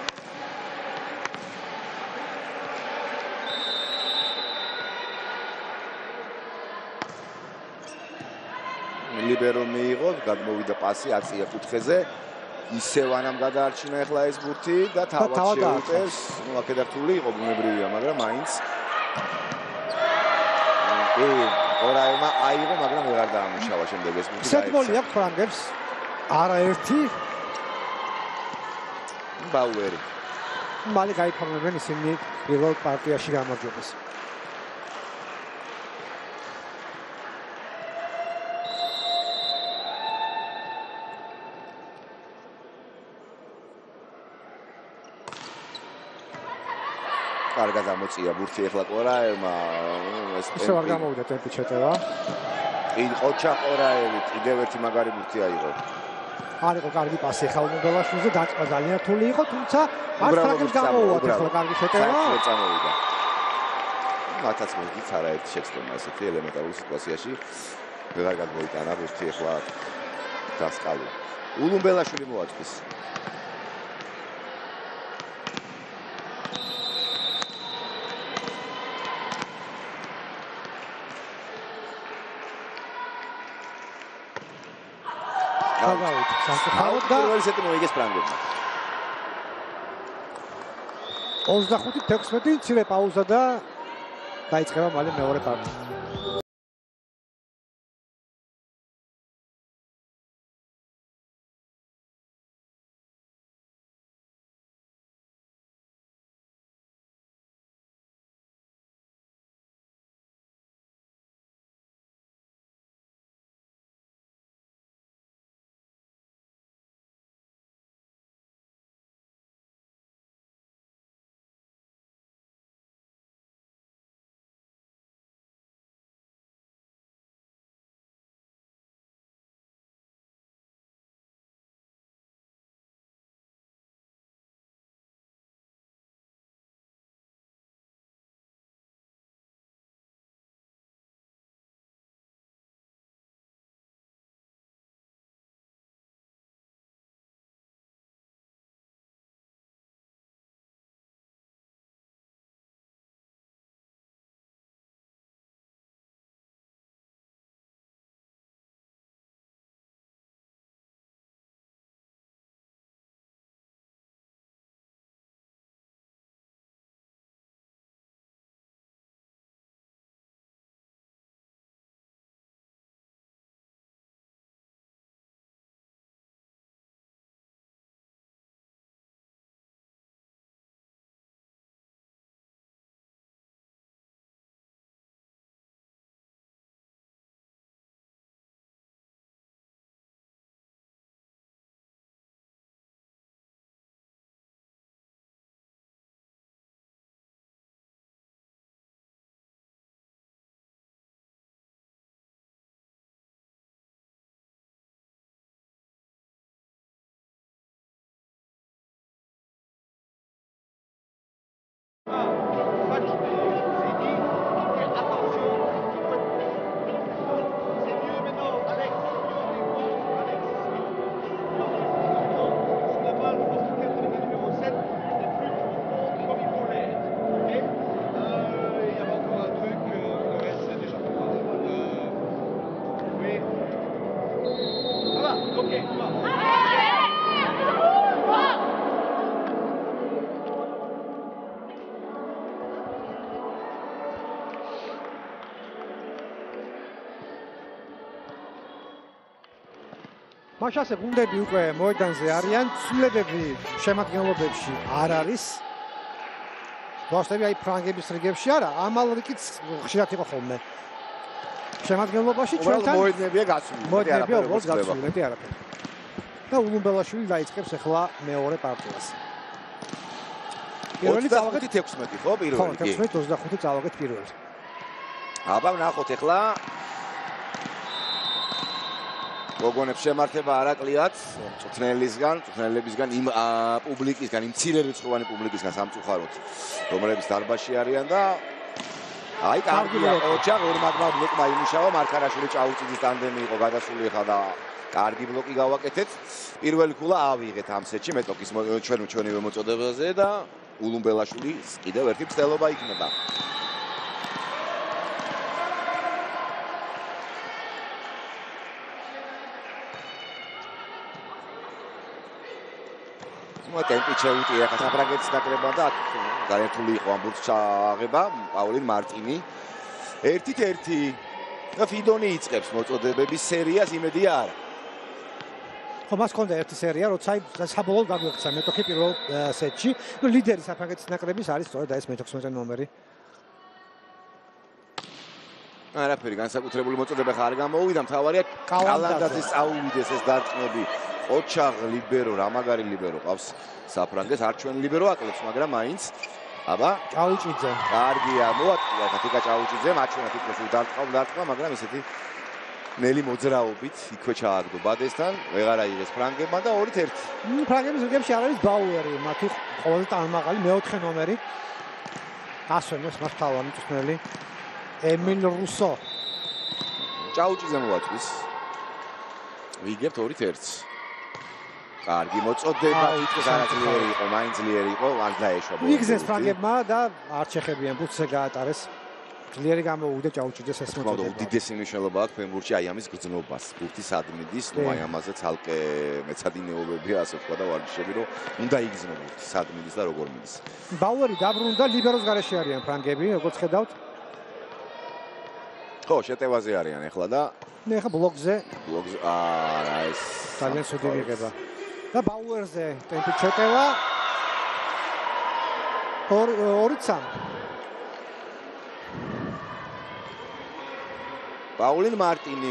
ლიბერო მიიღო, გადმოვიდა პასი აწია კუთხეზე. ისევ ანამ გადაარჩინა ახლა ეს ბურთი და თავად შეუტევს. ნუ აქედან რთული იყო ბუნებრივია, მაგრამ მაინც ორაევმა აიღო, მაგრამ ვეღარ დაამუშავა შემდეგ ეს ბურთი. სეტბოლი აქვს ფრანგებს. არაერთი ბაუერი. მალე გაიფორმებენ ისინი პირველ პარტიაში გამარჯვებას. კარგად ამოწია ბურთი ახლა კორაევმა ეს ისე არ გამოვიდა ტემპი შეტევა. იყო ჩაყორაევი კიდევ ერთი მაგარი ბურთი აიღო. არ იყო კარგი პასი ახლა ულუმბელაშვილზე დაწყება ძალიან რთული იყო, თუმცა არ ფრანგებს გამოუვათ ახლა კარგი შეტევა. წამოვიდა. მათაც მოგიც არაერთი შეცდომა ესეთი ელემენტარული სიტუაციაში ვეღარ გადმოიტანა ბურთი ახლა დასკალუ. ულუმბელაშვილი მოაწვის. გავავით სამწუხაროდ და პირველი სეტი მოიგეს ფრანგებმა. ოცდახუთი თექვსმეტი მცირე პაუზა და დაიწყება მალე მეორე პარტია. მაშასე გუნდები უკვე მოედანზე არიან, ცვლილებები შემადგენლობებში არ არის. ვასტები აი ფრანგების რიგებში არა, ამალ რიგიც ხშირად იყო ხოლმე. შემადგენლობაში ჩვენთან მოედნებია გასული. მოედნებია უბრალოდ გასული, მეტი არაფერი. და ულუმბელაშვილი დაიწყებს ახლა მეორე პარტიას. პირველი წავაგეთ თექვსმეტი ხო პირველი? ხო, თექვსმეტი ოცდახუთი წავაგეთ პირველი. აბა ნახოთ ახლა გოგონებს შემართება არაკლიათ მწვრთნელისგან, მწვრთნელებისგან, იმ პუბლიკისგან, იმ მცირე რიცხოვანი პუბლიკისგან სამწუხაროდ, რომლებიც დარბაზში არიან და აი კარგია ოჩა ორმაგმა ბლოკმა იმუშავა, მარკარაშვილი ჭაუჭიძის ტანდემი იყო გადასული ხა და კარგი ბლოკი გავაკეთეთ. პირველი ქულა ავიღეთ ამ სეტში მეტოქის ჩვენ ჩვენივე მოწოდებაზე და ულუმბელაშვილის კიდევ ერთი მცდელობა იქნება. ტემპი შეუტია ხა საფრანგეთის ნაკრებმა და გაერთული იყო ამ ბურთს ჩააღება პაულინ მარტინი. ერთით ერთი და ფიდონი იწყებს მოწოდებების სერიას, იმედია არა. ხო, მას ჰქონდა ერთი სერია, როცა საბოლოოდ გაგვექცა მეტოქი პირველ სეტში. ნუ ლიდერი საფრანგეთის ნაკრების არის სწორედ ეს მეთექვსმეტე ნომერი. არაფერი განსაკუთრებული მოწოდება ხარ გამოუვიდა, მთავარია კალანდაძეს წაუვიდეს ეს დარტყმები. ოჩაღ ლიბერო, რამაგარი ლიბერო ყავს საფრანგეთს, არ ჩვენ ლიბერო აკლებს, მაგრამ მაინც აბა ჭაუჭიძე. კარგია, მოატყია თიკა ჭაუჭიძე, მაჩვენა თითქოს დარტყმა, დარტყმა, მაგრამ ესეთი ნელი მოძრაობით იქვე ჩააგდო ბადესთან, ვეღარ აიღეს ფრანგებმა და ორით ერთი. ფრანგების რიგებში არ არის ბაუერი, მათი ყველაზე ტანმაღალი მეოთხე ნომერი. ასვენებს მას თავანი მწვრთნელი ემილ რუსო. ჭაუჭიძე მოაწვის. ვიგებთ ორით ერთს. კარგი მოწოდება, თვითონ განაძლიერე იყო, მაინც ძლიერი იყო, არ დაეშვა ბოლოს. იგზეს ფრანგებმა და არ შეხებიან ბუთზე გაატარეს. ძლიერი გამოუვიდა ჭაუჭიძეს ეს თქმა უნდა, მოწოდება. უდიდესი მნიშვნელობა აქვს ფენბურთში აი ამის გრძნობას. ბურთი სად მიდის, ნუ აი ამაზე ცალკე მეცადინეობებია, ასე ვთქვა და ვარჯიშები, რომ უნდა იგრძნო ბურთი, სად მიდის და როგორ მიდის. ბაუერი დაბრუნდა, ლიბეროს გარეშე არიან ფრანგები, როგორც ხედავთ. ხო, შეტევაზე არიან ახლა და მე ხა ბლოკზე, ბლოკზე არა ეს ძალიან ცუდი ვიღება. და ბაუერზე ტემპი შეტევა. ორი სამი. პაულინ მარტინი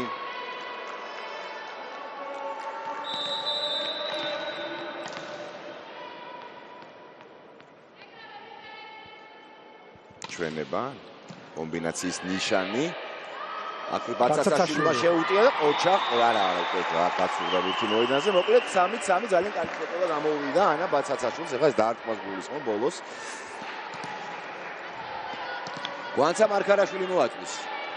ჩვენება კომბინაციის ნიშანი აქ ბაცაცაშვილმა შეუტია და ყოჩა არა არა უკვე რა გაცურდა ბურთი მოედანზე მოკლედ სამი სამი ძალიან კარგი შეტევა გამოუვიდა ანა ბაცაცაშვილს ეხლა ეს დაარტყმას გულისხმობ ბოლოს გვანცა მარქარაშვილი მოაწვის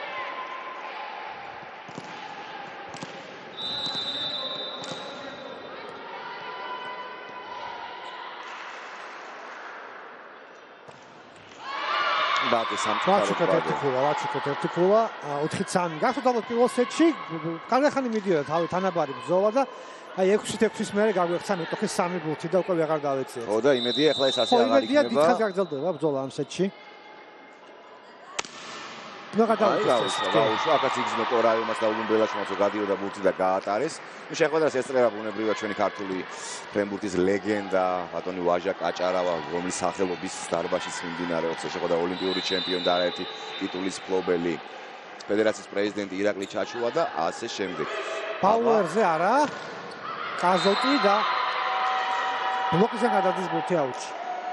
ბაკი სამწუხაროდ ერთი ქულა, ვაჩუქოთ ერთი ქულა, ოთხი სამი. გახსოვთ ალბათ პირველ სეტში, კარგი ხანი მიდიოდა თავი თანაბარი ბრძოლა და აი ექვსით ექვსის მერე გაგვეხსა მეტოქის სამი ბურთი და უკვე ვეღარ დავეციეთ. ხო და იმედია ახლა ეს ასე აღარ იქნება. ხო, იმედია დიდხანს გაგრძელდება ბრძოლა ამ სეტში. ნუ გადავიდეთ. გაუშვა, აქაც იგზნო კორაიუმას და ულუმბელაშვილს გადიოდა ბურთი და გაატარეს. ნუ შეხვედრას ესწრება ბუნებრივად ჩვენი ქართული ფრენბურთის ლეგენდა, ბატონი ვაჟა კაჭარავა, რომლის სახელობის დარბაზშიც მიმდინარეობს შეხვედრა ოლიმპიური ჩემპიონი და არაერთი ტიტულის მფლობელი, ფედერაციის პრეზიდენტი ირაკლი ჩაჩუვა და ასე შემდეგ. პაუერზე არა. კაზოტი და ბლოკზე გადადის ბურთი აუჩი.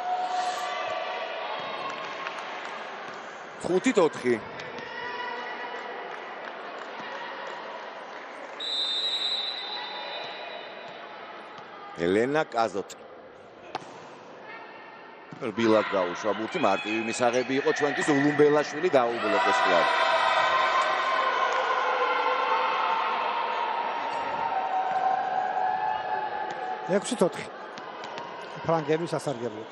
ხუთით ოთხი. ელენა კაზოტი. რბილად გაუშვა ბურთი, მარტივი მისაღები იყო ჩვენთვის ულუმბელაშვილი დაუბლოკეს კვლავ. ექვსით ოთხი. ფრანგები სასარგებლოდ.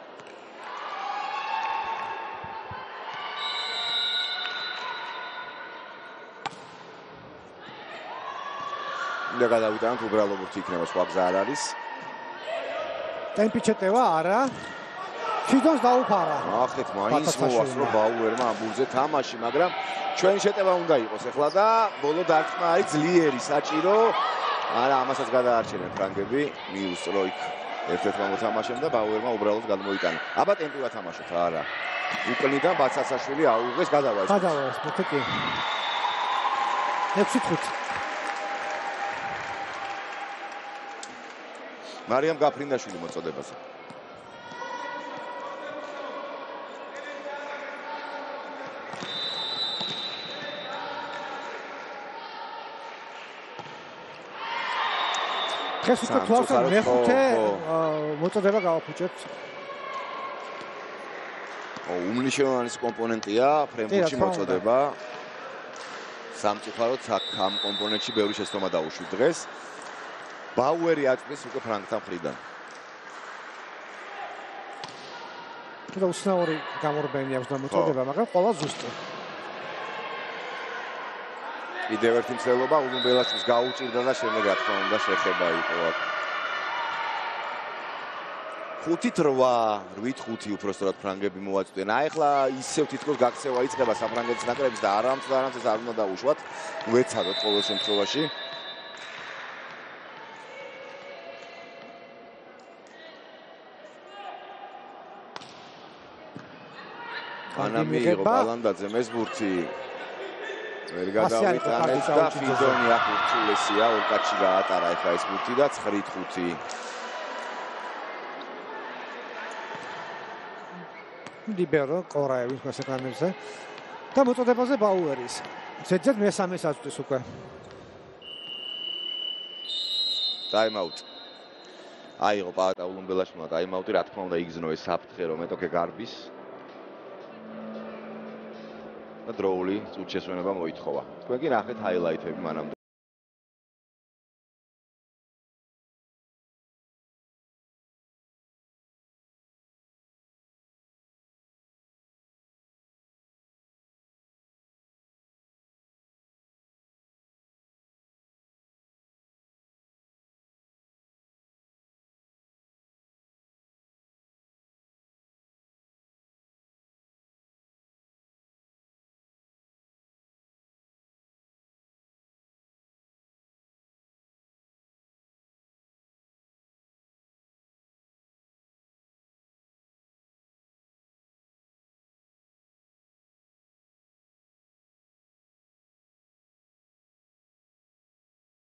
და გადავიტანოთ უბრალო ბურთი იქნება, სხვა გზა არ არის. ტემპი შეტევა არა. ჩიდონს დაუფარა. ახეთ მაინც მოვას რომ ბაუერმა ამ ბურთზე თამაში, მაგრამ ჩვენი შეტევა უნდა იყოს ახლა და ბოლო დარტყმა არის ძლიერი, საჭირო. არა, ამასაც გადაარჩენენ ფრანგები, მიუსწრო იქ ერთ-ერთმა მოთამაშემ და ბაუერმა უბრალოდ გადმოიტანა. აბა ტემპი ვათამაშოთ, არა. უკნიდან ბაცაცაშვილი აუღეს, გადავა ეს. გადავა ეს ბურთი კი. ექვსით ხუთი. მარიამ გაფრინდაშვილი მოწოდებაზე. დღეს უკვე თვალსა მეხუთე მოწოდება გავაფუჭებთ. ო, უმნიშვნელოვანესი კომპონენტია ფრენბურთში მოწოდება. სამწუხაროდ აქ ამ კომპონენტში ბევრი შეცდომა დაუშვით დღეს. ბაუერი აწვის უკვე ფრანგთა მხრიდან. და უცნაური გამორბენი აქვს და მოწოდება, მაგრამ ყველა ზუსტი. კიდევ ერთი მცდელობა ულუმბელაშვილს გაუჭირდა და შემდეგ რა თქმა უნდა შეხება იყო აქ. ხუთით რვა, რვით ხუთი უпростоრად ფრანგები მოაწვდნენ. აი ახლა ისევ თითქოს გაქცევა იწყება საფრანგეთის ნაკრების და არამც და არამც ეს არ უნდა დაუშვათ. ვეცადოთ ყოველ შემთხვევაში. ანა მიიღო ბალანდაძე მესბურთი ვერ გადავიტანეთ და ფიდონი აქ ურთულესია ორკაცში გაატარა ახლა ეს ბურთი და ცხრით ხუთი ლიბერო კორაევის მასაკანებზე და მოწოდებაზე ბაუერის ზედზედ მესამეს აწვდის უკვე ტაიმაუტი აიღო პაატა ულუმბელაშვილმა ტაიმაუტი რა თქმა უნდა იგზნო ეს საფრთხე რომ მეტოქე გარბის და დროული წუთშესვენება მოითხოვა. თქვენ კი ნახეთ ჰაილაითები მანამდე.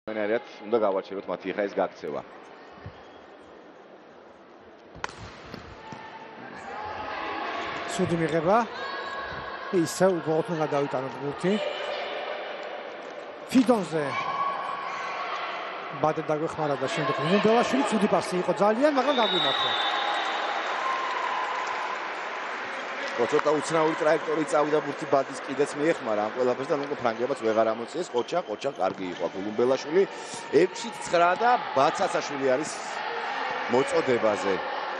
მენარიათ უნდა გავაჩეროთ მათი ხა ეს გაქცევა. სუდი მიღება. ისე უბრალოდ უნდა დავიტანოთ გუნდი. ფიდონზე ბადე დაგვეხმარა და შემდეგ ნუბელაშვილი ცუდი პასი იყო ძალიან, მაგრამ გაგვიმართლა. ცოტა უცნაური ტრაექტორი წავიდა ბურთი ბადის კიდეც მიეხმარა ამ ყველაფერს და უკვე ფრანგებაც ვეღარ ამოწიეს. ყოჩა, ყოჩა კარგი იყო გულუმბელაშვილი. ექვსი ცხრა და ბაცაცაშვილი არის მოწოდებაზე.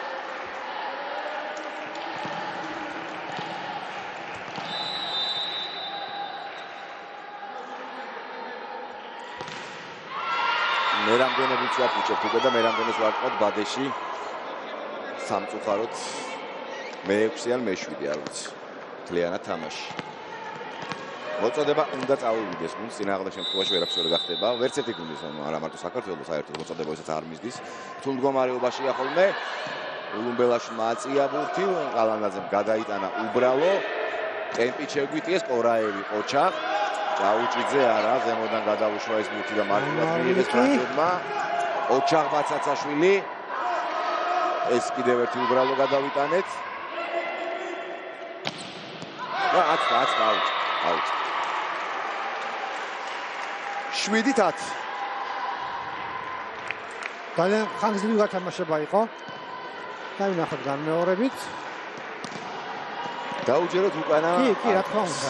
მე რამდენიც ვაფუჭებ უკვე და მე რამდენიც ვარკვევ ბადეში სამწუხაროდ მე ექვსი ან მე შვიდი არ ვიცი მთლიანად თამაში მოწოდება უნდა წავივიდეს გუნდს წინააღმდეგ შემთხვევაში ვერაფერი გახდება ვერც ერთი გუნდის არა მარტო საქართველოს საერთოდ მოწოდება ისაც არ მისდის თუ მდგომარეობაშია ხოლმე ულუმბელაშვილმა აწია ბურთი ყალანაძემ გადაიტანა უბრალო ტემპი შეგვიტიეს კორაევი ყოჩა დაუჭიძე არა ზემოდან გადაუშვა ეს ბურთი და მარტივად მიიღეს ფრანგებმა ოჩაღ ბაცაცაშვილი ეს კიდევ ერთი უბრალო გადავიტანეთ და აცდა აცდა აუჭ აუჭ შვიდით ათი ძალიან ხანგრძლივი გათამაშება იყო დავინახოთ განმეორებით დაუჯეროთ უკანა კი კი რა თქმა უნდა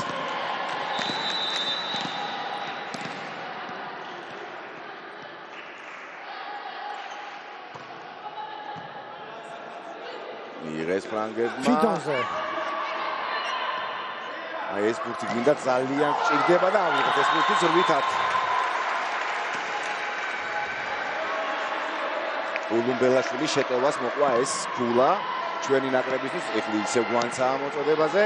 მიიღეს ფრანგებმა ფიდონზე აი ეს ბურთი გინდა ძალიან ჭირდება და ავიღოთ ეს ბურთი ზრვით ათი ულუმბელაშვილი შეტევას მოყვა ეს ფულა ჩვენი ნაკრებისთვის ეხლა ისე გვანცაა მოწოდებაზე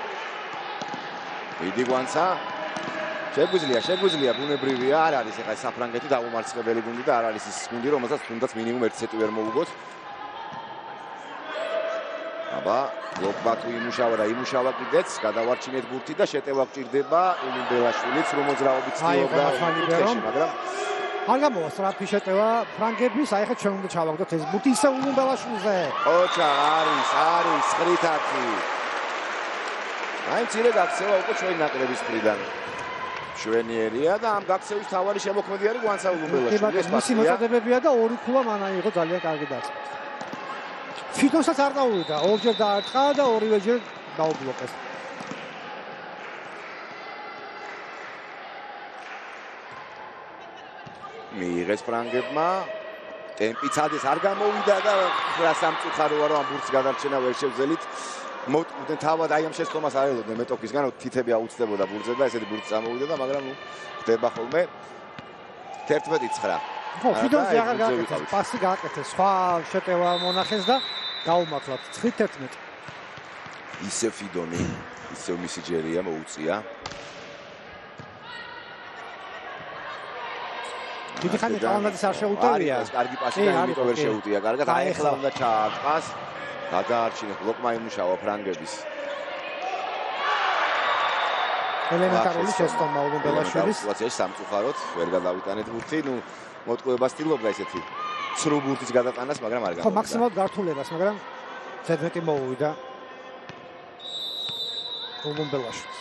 მიდი გვანცა შეგვიძლია შეგვიძლია ბუნებრივია არ არის ეხლა საფრანგეთი დაუმარცხებელი გუნდი და არ არის ის გუნდი რომელსაც თუნდაც მინიმუმ ერთი სეტი ვერ მოუგოთ აბა ბლოკმა თუ იმუშავა და იმუშავა კიდეც გადავარჩინეთ ბურთი და შეტევა გჭირდება ულუმბელაშვილიც რომ მოძრაობით ცდილობდა მაგრამ არ გამოვა სწრაფი შეტევა ფრანგების აი ხა ჩვენ უნდა ჩავაგდოთ ეს ბურთი ისე ულუმბელაშვილზე ოჩა არის არის ცხრით ათი აი ცირე გაქცევა უკვე ჩვენი ნაკრების მხრიდან შვენიერია და ამ გაქცევის თავარი შემოქმედი არის გვანცა ულუმბელაშვილი ეს მისი მოწოდებებია და ორი ქულა მან აიღო ძალიან კარგი დაწყება ფიდონსაც არ დაუვიდა ორჯერ დაარტყა და ორივეჯერ დაუბლოკეს მიიღეს ფრანგებმა ტემპი ცადეს არ გამოვიდა და რა სამწუხაროა რომ ამ ბურთს გადარჩენა ვერ შევძელით მოტყუდნენ თავად აი ამ შეცდომას არ ელოდნენ მეტოქისგან რომ თითები აუწდებოდა ბურთზე და ესეთი ბურთი წამოვიდა და მაგრამ ნუ ხდება ხოლმე თერთმეტი ცხრა ხო ფიდონზე აღარ გააკეთეს პასი გააკეთეს სხვა შეტევა მონახეს და გაუმართლათ ცხრით თერთმეტი ისე ფიდონი ისე მისი ჯერია მოუწია დიდი ხანი ყალანაძეს არ შეუტევია ეს კარგი პასი და იმიტომ ვერ შეუტია კარგად აი ახლა უნდა ჩაარტყას გადაარჩინეს ბლოკმა იმუშავა ფრანგების ელემენტარული შეცდომა ულუმბელაშვილის სიტუაციაში სამწუხაროდ ვერ გადავიტანეთ ბურთი ნუ მოტყუება ცდილობდა ესეთი ცრუ ბურთის გადატანას მაგრამ არ გამოვიდა ხო მაქსიმალურად გართულებას მაგრამ თერთმეტი მოუვიდა ულუმბელაშვილს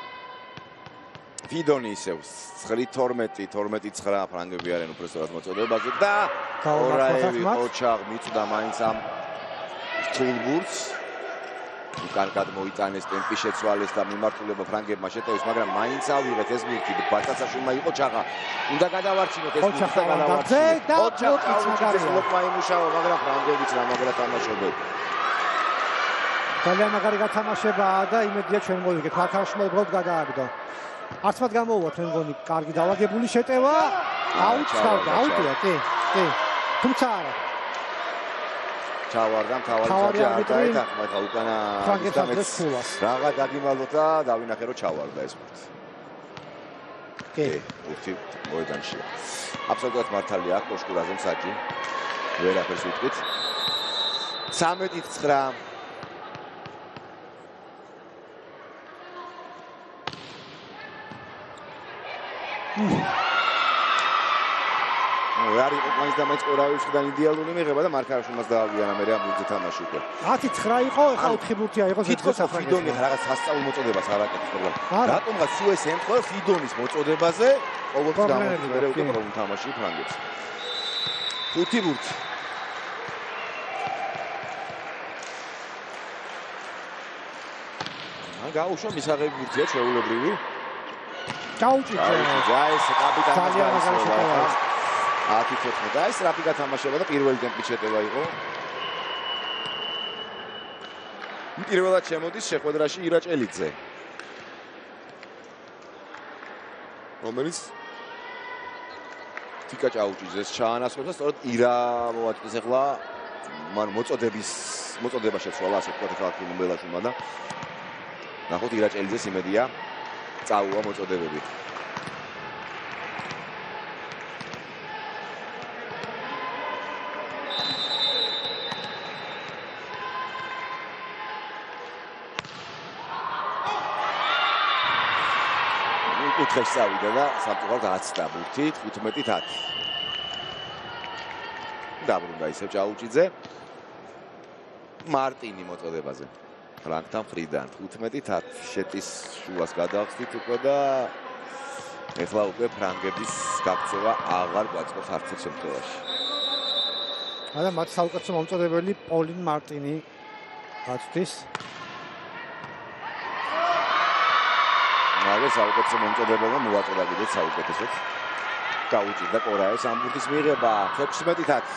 ფიდონი ისევ ცხრით თორმეტი თორმეტი ცხრა ფრანგები არიან უბრალოდ მოწოდებაზე და ორაევი ოჩაღ მიწდა მაინც ამ რთულ ბურთს უკან გადმოიტანეს ტემპი შეცვალეს და მიმართულება ფრანგებმა შეტევის მაგრამ მაინც ავიღეთ ეს ბურთი ბატაცაშვილმა იყო ჩაღა უნდა გადავარჩინოთ ეს ბურთი და გადავარჩინოთ და ოჩაღი ბლოკმა იმუშავა მაგრამ ფრანგებიც რა მაგრა თამაშობენ ძალიან მაგარი გათამაშებაა და იმედია ჩვენ მოვიგეთ ფათაშმა უბრალოდ გადააგდო არც მათ გამოუვა თქვენ მგონი კარგი დავაგებული შეტევა აუჩავდა აუტია კი კი თუმცა არა ჩავარდა მთავარი ჯაჭვი არ დაეთანხმა ხა უკანა ფრანგებს რაღა დაგიმალოთ და დავინახე რომ ჩავარდა ეს ბურთი კი ბურთი მოედანში აბსოლუტურად მართალია აქ კოშკურაზე მსაჯი ვერაფერს ვიტყვით ცამეტი ცხრა არ იყო მაინც და მაინც ყურავიშვილიდან იდეალური მიღება და მარკარაშვილმაც დაავიანა მე ამ ბურთზე თამაში უკვე. ათი ცხრა იყო, ახლა ოთხი ბურთი აიღო თითქოს ფიდონი რაღაც სასწავლო მოწოდებას არ აკეთებს პრობლემა. რატომღაც სულ ეს ემთხვევა ფიდონის მოწოდებაზე ყოველთვის გამომწვევ უკვე პრობლემა თამაში ფრანგებს. ხუთი ბურთი. გაუშვა მისაღები ბურთია ჩვეულებრივი. გაუჭირდა. აი ეს კაპიტანი ძალიან მაგარი შეტევა. ათი თოთხმეტი. აი ეს რაფი გათამაშება და პირველი ტემპის შეტევა იყო. პირველად შემოდის შეხვედრაში ირა ჭელიძე. რომელიც თიკა ჭაუჭიძეს ჩაანაცვლებს და სწორედ ირა მოაწყვეს ახლა მან მოწოდების მოწოდება შეცვალა ასე ვთქვათ ახლა ნუმბელაშვილმა და ნახოთ ირა ჭელიძეს იმედია წაუვა მოწოდებები. კუთხეში წავიდა და სამწუხაროდ აცდა ბურთი თხუთმეტით ათი. დაბრუნდა ისევ ჭაუჭიძე. მარტინი მოწოდებაზე. ფრანგთა მხრიდან თხუთმეტით ათი შეტის შუას გადაახსნით უკვე და ეხლა უკვე ფრანგების გაქცევა აღარ გვაწყობს არც ერთ შემთხვევაში. და მათ საუკეთესო მომწოდებელი პოლინ მარტინი გაწვდის. მაგას საუკეთესო მომწოდებელმა მოვაწოდა კიდეც საუკეთესოდ. გაუჭირდა კორაევს ამ ბურთის მიღება ექვსმეტით ათი.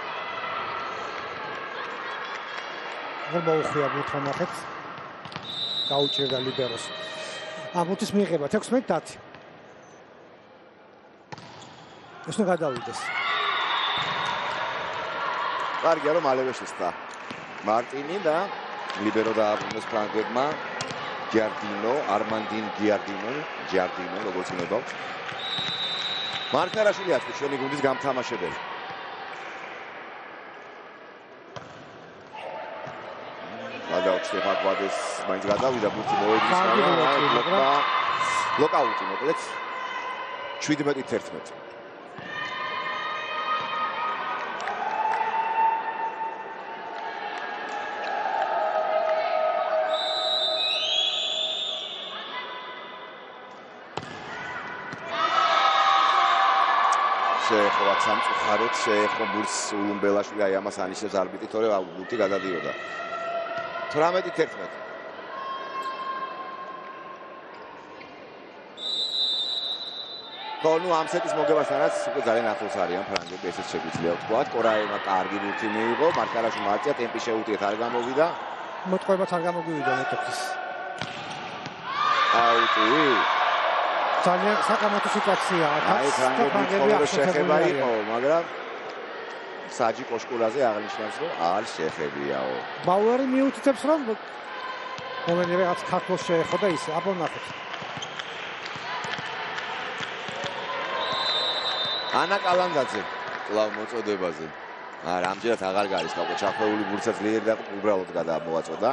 ვერ მოუხია ბურთს ნახეთ. გაუჭირდა ლიბეროს. ამ ბურთის მიღება ექვსმეტით ათი. ეს ნუ გადავიდეს. კარგია რომ მალევე შესწა. მარტინი და ლიბერო დააბრუნეს ფრანგებმა. Giardino, Armandin Giardino, Giardino, როგორც ვნებავთ. მარკარაშვილი აწყვეტს ჩვენი გუნდის გამთამაშებელი. გადაუჭრა ფაგვადეს, მაინც გადავიდა ბურთი მოედის მაგრამ ლოკაუტი მოკლედ შვიდმეტით ერთმეტი. შეეხო სამწუხაროდ შეეხო ბურთს ულუმბელაშვილი აი ამას ანიშნებს არბიტრი თორე ბურთი გადადიოდა. თვრამეტით ერთმეტი. ნუ ამ სეტის მოგებასთანაც უკვე ძალიან ახლოს არიან ფრანგები, ესეც შეგვიძლია ვთქვათ. კორაევმა კარგი ბურთი მიიღო, მარკარაშვილმა აწია, ტემპი შეუტიეთ არ გამოვიდა. მოტყუებაც არ გამოგვივიდა მეტოქის. აუტი. ძალიან საკამათო სიტუაციაა. აი ფრანგები შეხება იყო, მაგრამ საჯი კოშკურაზე აღნიშნავს, რომ არ შეხებიაო. ბაუერი მიუთითებს, რომ მომენი რაღაც ქართულს შეეხო და ისე აბა ნახეთ. ანა კალანდაძე კლავ მოწოდებაზე. არა, ამჯერად აღარ გარის კაპო ჩახვეული ბურთსაც ძლიერი და უბრალოდ გადამოაწოდა.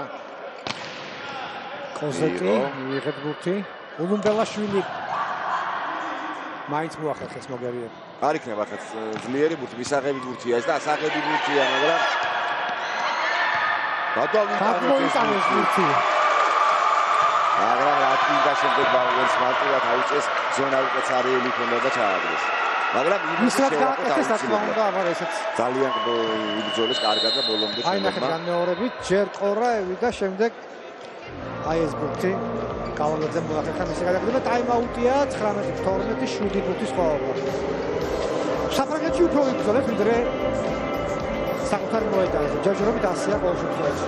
კოზეტი მიიღეთ ბურთი. ულუმბელაშვილი მაინც მოახერხეს მოგერიები. არ იქნება ხეთ ძლიერი ბურთი, მისაღები ბურთია ეს და ასაღები ბურთია, მაგრამ გადავიტანეს ბურთი. მაგრამ რა თქმა უნდა შემდეგ ბაუერს მარტივად აუწეს ზონა უკვე ცარიელი ქონდა და ჩააგდეს. მაგრამ იმის შეაყოთეს აკმაუნდა აბა ესეც ძალიან იბრძოლეს კარგად და ბოლომდე აი ნახეთ განმეორებით ჯერ ყორაევი და შემდეგ აი ეს ბურთი კალანდაძემ მოახერხა მისი გადაგდება ტაიმაუტია ცხრამეტი თორმეტი შვიდი ბურთის სხვაობა. საფრანგეთში უფრო იბრძოლეს ვიდრე საკუთარი მოედანზე ჯერჯერობით ასია ყოველ შემთხვევაში.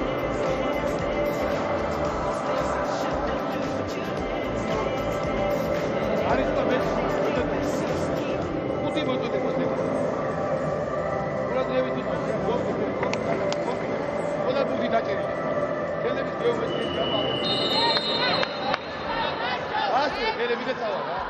არის და მე უთი მოწოდებს ურადრევით ყველა ბურთი დაჭერილი ხელების გეომეტრიის გამალე ასე ხელები და წავა რა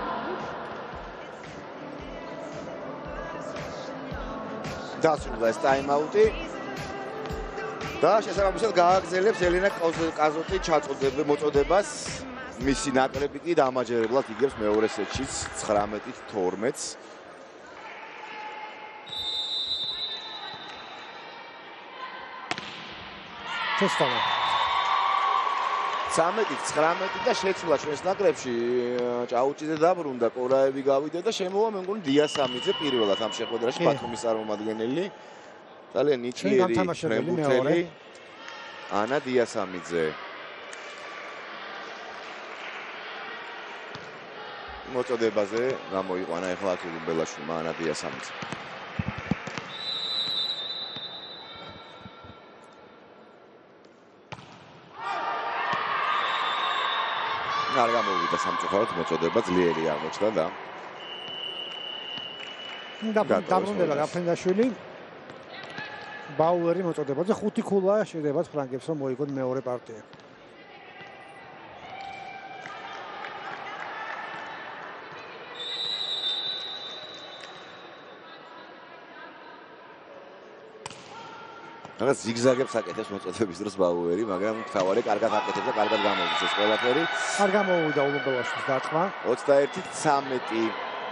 დასრულდა ეს ტაიმაუტი და შესაბამისად გააგრძელებს ელენა კაზოტი ჩაწოდებს მოწოდებას მისი ნაკრები კი დამაჯერებლად იგებს მეორე სეტშიც ცხრამეტით თორმეტს შეცდომა. ცამეტი ცხრამეტი და შეცვლა ჩვენს ნაკრებში ჭაუჭიძე დაბრუნდა, კორაევი გავიდა და შემოვა მე მგონი დიასამიძე პირველად ამ შეხვედრაში ბათუმის წარმომადგენელი. ძალიან ნიჭიერი ფრენბურთელი ანა დიასამიძე. მოწოდებაზე გამოიყვანა ეხლა ულუმბელაშვილმა ანა დიასამიძე. არ გამოვიდა სამწუხაროდ მოწოდება ძლიერი აღმოჩნდა და დაბრუნდება გაფრინდაშვილი ბაუერი მოწოდებაზე ხუთი ქულა შედებათ ფრანგებს რომ მოიგონ მეორე პარტია. რაღაც ზიგზაგებს აკეთებს მოწოდების დროს ბაუერი, მაგრამ თავარი კარგად აკეთებს და კარგად გამოდის ეს ყველაფერი. არ გამოვიდა ულუმბელაშვილის დარტყმა. ოცდაერთი ცამეტი.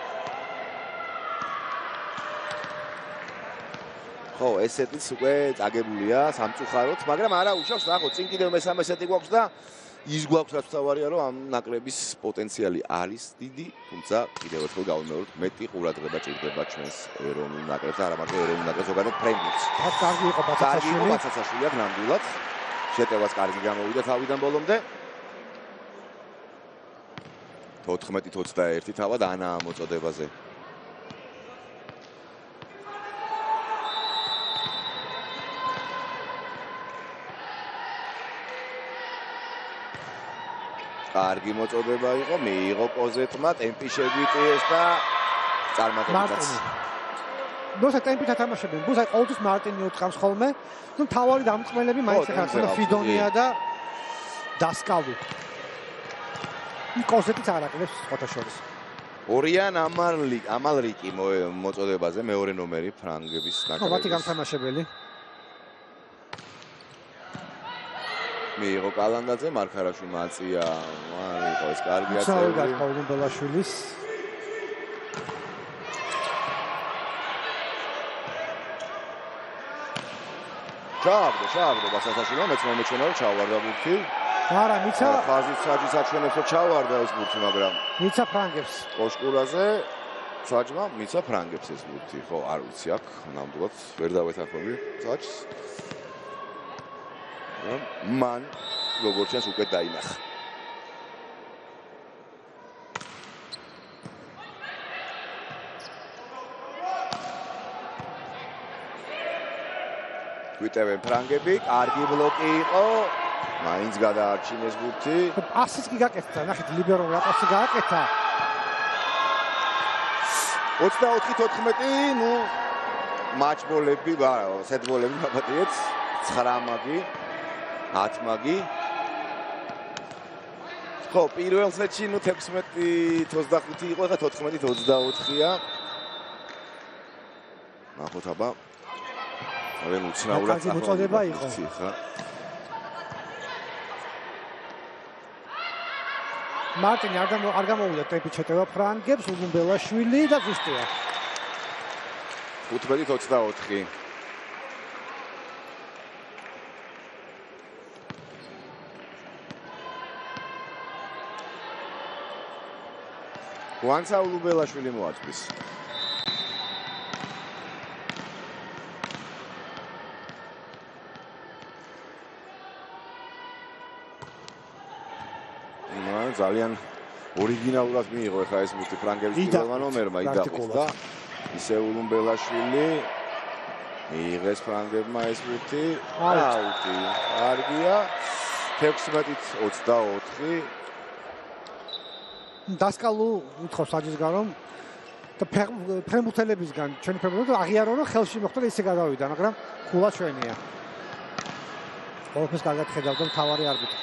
ხო, ესეთიც უკვე წაგებულია სამწუხაროდ, მაგრამ არა უშავს, ნახო, წინ კიდევ მესამე სეტი გვაქვს და ის გვაქვს რაც თავარია, რომ ამ ნაკრების პოტენციალი არის დიდი, თუმცა კიდევ ერთხელ გავიმეორებ, მეტი ყურადღება ჭირდება ჩვენს ეროვნულ ნაკრებს და არა მარტო ეროვნულ ნაკრებს, ზოგადად ფრენბურთს. კარგი იყო ბაცაცაშვილი. ბაცაცაშვილი აქ ნამდვილად. შეტევაც კარგი გამოვიდა თავიდან ბოლომდე. ოთხმეტი ოცდაერთი თავად ანა მოწოდებაზე. კარგი მოწოდება იყო, მიიღო კოზეტმა, ტემპი შეგვიწიეს და წარმატებითაც. ნუ ტემპით ათამაშებენ. ბუზა ყოველთვის მარტინი უწყავს ხოლმე. ნუ თავარი დამწყმელები მაინც ახლა ფიდონია და დასკავი. კოზეტიც არ აკლებს სხვათა შორის. ორიან ამალრი, ამალრიკი მოწოდებაზე მეორე ნომერი ფრანგების ნაკრების. ხო, მათი გამთამაშებელი. მიიღო კალანდაძე, მარქარაშვილმა აწია, მან იყო ეს კარგი აწევი. საერთოდ ულუმბელაშვილის ჩააგდო, ჩააგდო ბაცაცაშვილმა, მეც მომეჩვენა რომ ჩავარდა ბურთი. არა, მიცა ხაზით საჯის აჩვენებს რომ ჩავარდა ეს ბურთი, მაგრამ მიცა ფრანგებს. კოშკურაზე საჯმა მიცა ფრანგებს ეს ბურთი. ხო, არ ვიცი აქ, ნამდვილად ვერ დავეთანხმები საჯს. მან როგორც ჩანს უკვე დაინახა. ვიტევენ ფრანგები, კარგი ბლოკი იყო. მაინც გადაარჩინეს ბურთი. პასიც კი გაკეთდა, ნახეთ ლიბერო რა პასი გააკეთა. ოცდაოთხი ოთხმეტი, ნუ მაჩბოლები, სეტბოლები მოგატიეთ. ცხრა მაგი, ათი მაგი. ხო, პირველ სეტში ნუ თექვსმეტი ოცდახუთი იყო, ახლა ოთხმეტი ოცდაოთხია. ნახოთ აბა. აღარ უცნაურად ახლა მოწოდება იყო. მარტინი არ გამოვიდა ტემპით შეტევა ფრანგებს, ულუმბელაშვილი და ზუსტია. ութმეტი ოცდაოთხი. ვანცა ულუმბელაშვილი მოაწვის. ძალიან ორიგინალურად მიიღო ახლა ეს ბურთი ფრანგების პირველმა ნომერმა იდაყოს და ისე ულუმბელაშვილი მიიღეს ფრანგებმა ეს ბურთი. აუტი. კარგია. თექვსმეტი ოცდაოთხი. დასკალუ უთხოვს საჯისგან რომ და ფრენბურთელებისგან ჩვენი ფრენბურთელი აღიარო რომ ხელში მოხდა და ისე გადავიდა, მაგრამ ქულა ჩვენია. ყველაფერს კარგად ხედავდა მთავარი არბიტრი.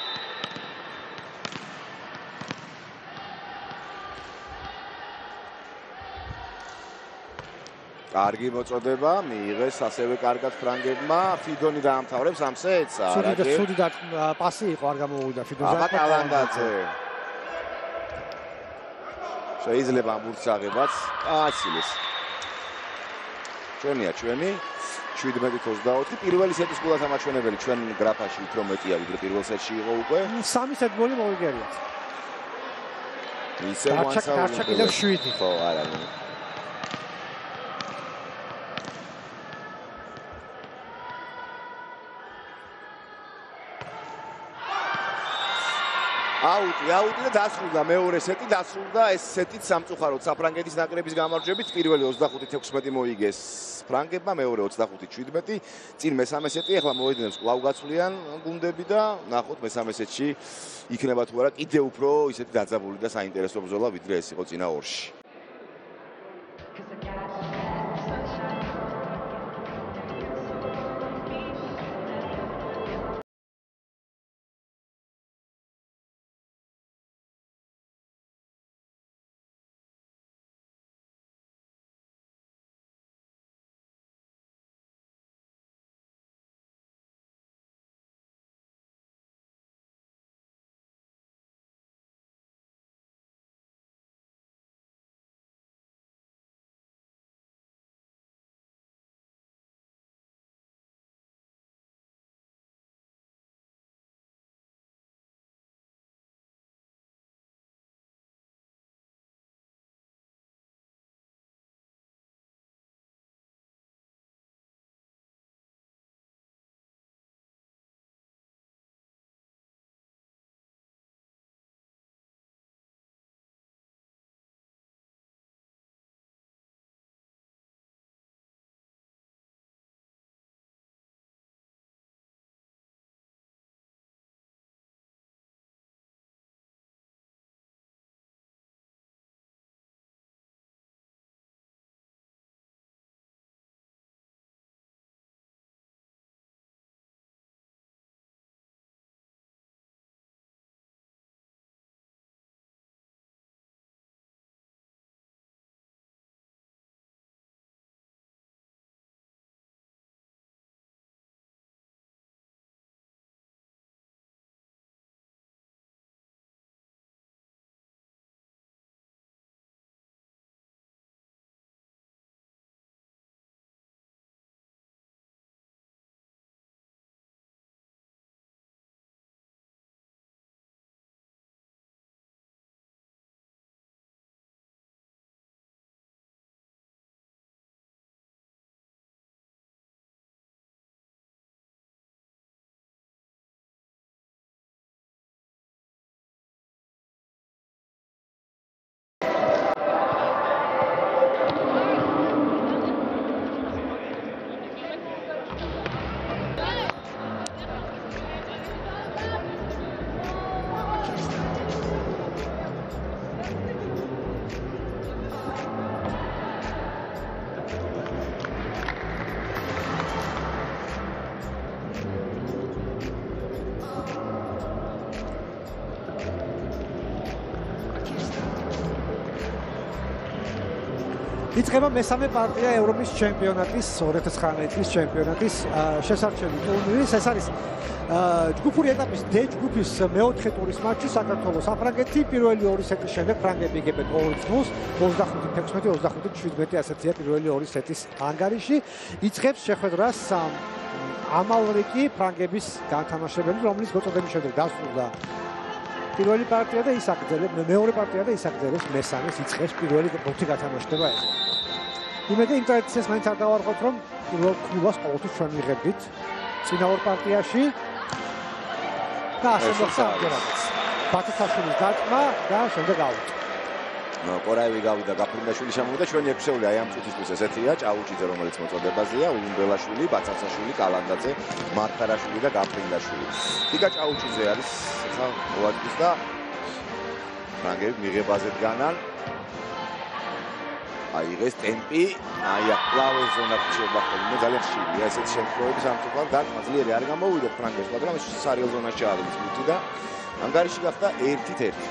კარგი მოწოდება, მიიღეს ასევე კარგად ფრანგებმა. ფიდონი დაამთავრებს ამ სეტს. სუდი და სუდი და პასი იყო, არ გამოვიდა ფიდონზე. აბა კალანდაძე. შეიძლება ამ ბურთს აღებაც. აცილეს. ჩვენია ჩვენი. შვიდმეტით ოცდაოთხი. პირველი სეტის გულათამაშონებელი ჩვენ გრაფაში უფრო მეტია, ვიდრე პირველ სეტში იყო უკვე. სამი სეტ გოლი მოიგერიათ. ისე დარჩა კიდევ შვიდი. ხო, არა. აუტი, აუტი და დასრულდა მეორე სეტი, დასრულდა ეს სეტიც სამწუხაროდ საფრანგეთის ნაკრების გამარჯვებით. პირველი ოცდახუთი თექვსმეტი მოიგეს ფრანგებმა, მეორე ოცდახუთი შვიდმეტი. წინ მესამე სეტი, ახლა მოედნებს კვლავ გაცვლიან გუნდები და ნახოთ მესამე სეტში იქნება თუ არა კიდევ უფრო ისეთი დაძაბული და საინტერესო ბრძოლა, ვიდრე ეს იყო წინა ორში. იწყება მესამე პარტია ევროპის ჩემპიონატის ორი ათას ცხრამეტი წლის ჩემპიონატის შესარჩევი ტურნირის. ეს არის ჯგუფური ეტაპის D ჯგუფის მეოთხე ტურის მატჩი. საქართველოს საფრანგეთი პირველი ორი სეტის შემდეგ ფრანგები იგებენ ორ ნულს, ოცდახუთი თექვსმეტი, ოცდახუთი შვიდმეტი, ასეთია პირველი ორი სეტის ანგარიში. იწყებს შეხვედრას ამალრიკი ფრანგების განთამაშებელი, რომელიც მოწოდების შემდეგ დასრულდა პირველი პარტია და ის აგრძელებს მეორე პარტია და ის აგრძელებს მესამეს, იწყებს პირველი ბოთი გათამაშდება ეს. იმედი იმ ტრადიციას მაინც არ დავარღვევთ, რომ პირველ კლუბას ყოველთვის ჩვენ ვიღებდით წინა ორ პარტიაში და ასე მოხდა ამჯერადაც. ბათუთაშვილის დარტყმა და შემდეგ აუტი. ნუ კორაევი გავიდა, გაფრინდაშვილი შემოვიდა, ჩვენი ექვსეული აი ამ წუთისთვის ესეთია, ჭაუჭიძე რომელიც მოწოდებაზეა, ულუნბელაშვილი, ბაცაცაშვილი, კალანდაძე, მართარაშვილი და გაფრინდაშვილი. ტიკა ჭაუჭიძე არის ახლა მოაწყვის და ფრანგები მიღებაზე დგანან. აიღეს ტემპი, აი ახლავე ზონა რჩება ხოლმე, ძალიან ხშირია ესეთი შემთხვევები სამწუხაროდ დარტყმა ძლიერი არ გამოვიდა ფრანგებს, მაგრამ ეს სარიელ ზონაში არის მუთი და ანგარიში გახდა ერთით ერთი.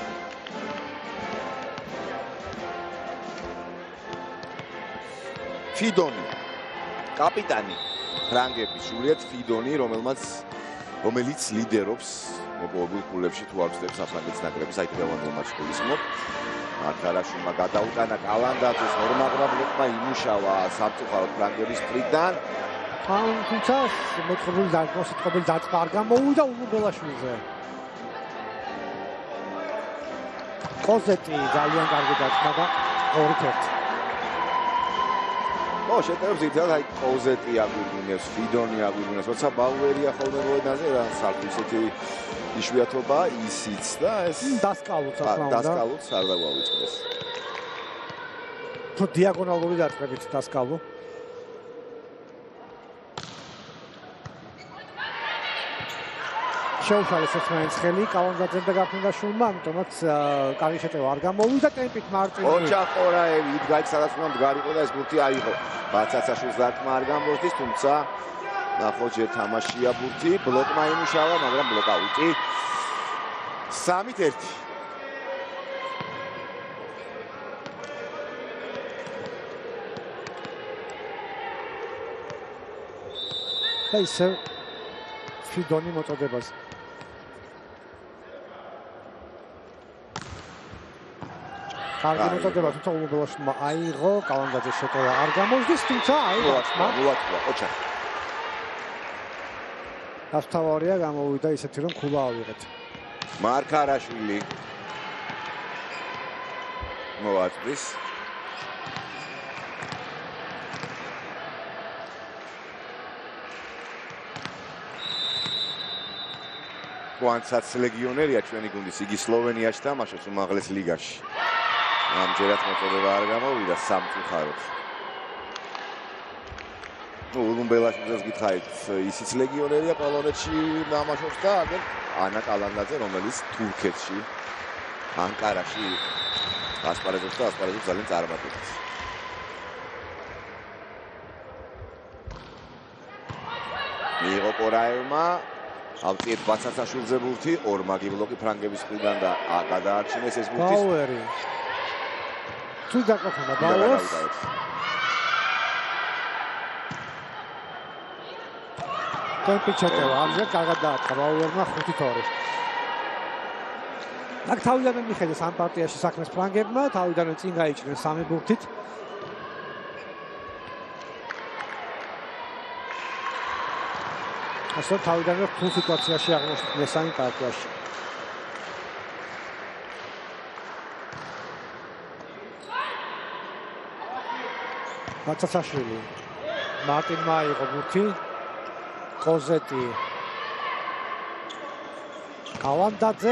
ფიდონი, კაპიტანი ფრანგების ჟულიეთ ფიდონი, რომელმაც რომელიც ლიდერობს მოპოვებულ ქულებში თუ არ ვცდებ საფრანგეთის ნაკრების აი დღევანდელ მატჩში გულისხმობ. მართარაშვილმა გადაუტანა კალანდაძეს, ორმაგრაბლებმა იმუშავა სამწუხაროდ ფრანგების მხრიდან. თუმცა მოწყობილი დაწყობილი დაწყება არ გამოვიდა ულუბელაშვილზე. კოზეტი ძალიან კარგი დაწყება და ორი ერთი. ო შეტევს იძალ აი კოზეტი აგვირგვინებს, ფიდონი აგვირგვინებს, როცა ბაუერია ხოლმე მოედანზე რა სარფი ისეთი იშვიათობა ისიც და ეს დასკალუც ახლა უნდა. დასკალუც არ დაგვავიწყდეს. თუ დიაგონალური დაწყებით დასკალუ. შეუშალეს ერთმანეთს ხელი კალანდაძემ და გაფრინდაშვილმა, ამიტომაც კარგი შეტევა არ გამოვიდა ტემპით მარტინი. ოჯახორაევი იდგა იქ სადაც უნდა მდგარიყო და ეს ბურთი აიღო. ბაცაცაშვილს დარტყმა არ გამორდის, თუმცა ნახოთ ჯერ თამაშია ბურთი, ბლოკმა იმუშავა, მაგრამ ბლოკაუტი. სამით ერთი. და ისე ფიდონი მოწოდებას. კარგი მოწოდება, თუმცა ულუბელაშვილმა აიღო, კალანდაძეს შეტევა არ გამოვიდეს, თუმცა აიღო. მოაწვა, ოჩა. დასთავარია გამოვიდა ისეთი რომ ქულა ავიღეთ. მარქარაშვილი მოაწვის. კვანცაც ლეგიონერია ჩვენი გუნდის, იგი სლოვენიაში თამაშობს უმაღლეს ლიგაში. ამჯერად მოწოდება არ გამოვიდა სამწუხაროდ. ნუ ულუბელაშვილს გითხარით, ისიც ლეგიონერია პოლონეთში თამაშობს და აგერ ანა კალანდაძე, რომელიც თურქეთში, ანკარაში ასპარეზობს და ასპარეზობს ძალიან წარმატებით. მიიღო კორაევმა ავწიეთ ბაცაცაშვილზე ბურთი, ორმაგი ბლოკი ფრანგების მხრიდან და გადაარჩინეს ეს ბურთი. ბაუერი. თუ დაკოხდა ბაუერს. ტემპი ჩატევა, ამჟამად კარგად დაარტყა ბაუერმა ხუთი თორი. აქ თავიდანვე მიხედეს ამ პარტიაში საქმეს ფრანგებმა, თავიდანვე წინ გაიჭრნენ სამი ბურთით. ასე თავიდანვე ფულ სიტუაციაში აღმოჩნდნენ მესამე პარტიაში. ბაცაცაშვილი მარტინმა აიღო ბურთი. კოზეტი კალანდაძე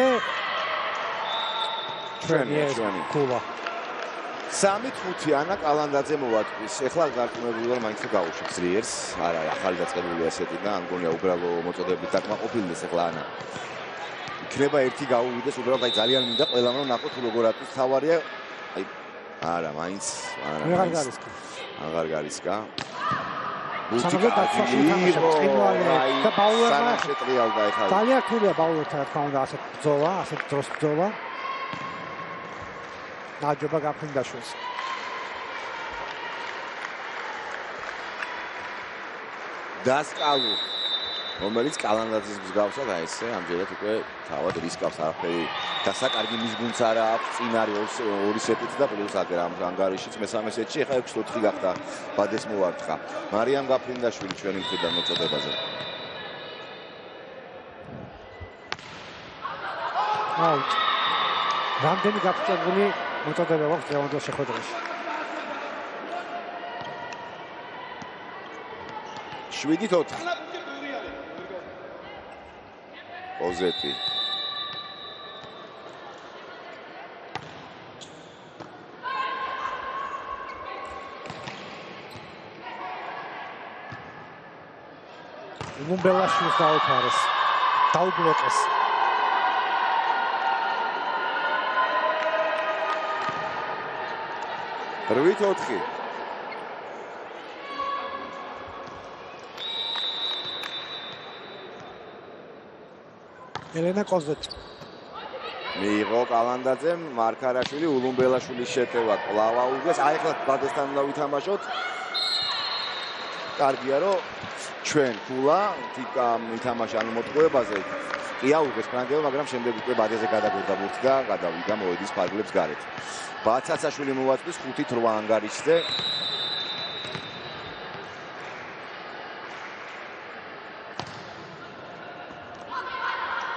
ჩვენი ქულა. სამით ხუთი ანა კალანდაძე მოაწვის. ეხლა გარკვეული ვარ მაინც გაუშვებს რიერს. არა, ახალი დაწყებული ასეთი და ამგონია უბრალო მოწოდებით დაკმაყოფილდეს ეხლა ანა. იქნება ერთი გაუვიდეს, უბრალოდ აი ძალიან მინდა ყველამ რომ ნახოთ როგორ ატვის თავარია. აი არა, მაინც არა. აღარ გარისკა. აღარ გარისკა. სამაგერ დაცვაში თამაშობს წინვალე და ბაუერმა შეტრიალდა ეხლა. ძალიან რთულია ბაუერთან რა თქმა უნდა ასეთ ბრძოლა, ასეთ დროს ბრძოლა. ნაჯობა გაფრინდაშვილს. დასკალუ, რომელიც კალანდაძის მსგავსად აი ესე ამჯერად უკვე თავად რისკავს, არაფერი დასაკარგი მის გუნდს არა აქვს, წინ არის ორი სეტით და პლუს აგერ ამ ანგარიშიც მესამე სეტში, ეხლა ექვსი ოთხი გახდა ბადეს მოვარტყა. მარიამ გაფრინდაშვილი ჩვენი მხრიდან მოწოდებაზე. აუტ. რამდენი გაფრინდებული მოწოდება აქვს დღევანდელ შეხვედრაში. შვიდით ოთხი. კოზეტი. ულუბელაშვილს დაუფარეს. დაუბლოკეს. რვით ოთხი. ელენა კოზეტი. მიიღო კალანდაძემ, მარქარაშვილი, ულუბელაშვილის შეტევა კვლავ აუგეს. აი ახლა ბადესთან უნდა ვითამაშოთ. კარგია რომ ჩვენ ქულა თიკა მითამაშა ანუ მოტყუებაზე კი აუგეს ფრანგებმა, მაგრამ შემდეგ უკვე ბადეზე გადაგორდა ბურთი და გადავიდა მოედის ფარგლებს გარეთ. ბაცაცაშვილი მოაწვის ხუთით რვა ანგარიშზე.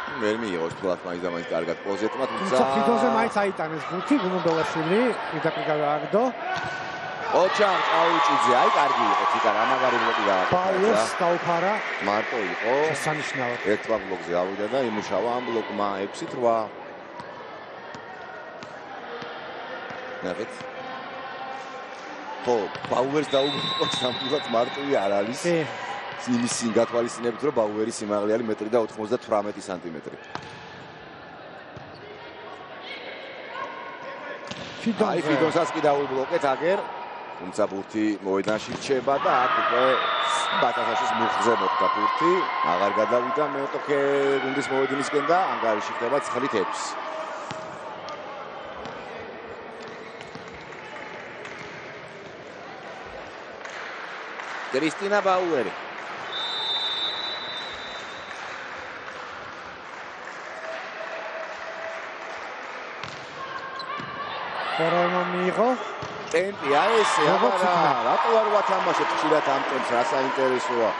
ვერ მიიღოს თულად მაინც და მაინც კარგად პოზიტმა, თუმცა თუმცა ფიდონზე მაინც აიტანეს გუთი, გუნდელაშვილი, პირდაპირ გააგდო. ოჩარ აუჭიძე, აი კარგი იყო თიკა, რა მაგარი ბლოკი გააკეთა. ფაულს დაუფარა. მარტო იყო. შესანიშნავად. ერთმა ბლოკზე ავიდა და იმუშავა ამ ბლოკმა ექვსით რვა. ნახეთ. ხო, ბაუერს დაუბრუნდა სამწუხაროდ მარტივი არ არის. კი. იმის წინ გათვალისწინებით, რომ ბაუერის სიმაღლე არის მეტრი და ოთხმოცდათვრამეტი სანტიმეტრი. აი ფიდონსაც კი დაუბრუნეთ აგერ. თუმცა ბურთი მოედანში რჩება და აქ უკვე ბატასაშის მუხზე მოხდა ბურთი. აღარ გადავიდა მეოთხე გუნდის მოედინისკენ და ანგარიში ხდება ცხრით ექვსი. კრისტინა ბაუერი. ფორმა მიიღო. ტემპი აი ესე აბარა რატო არ ვათამაშებ ხშირად ამ ტემპს რა საინტერესოა.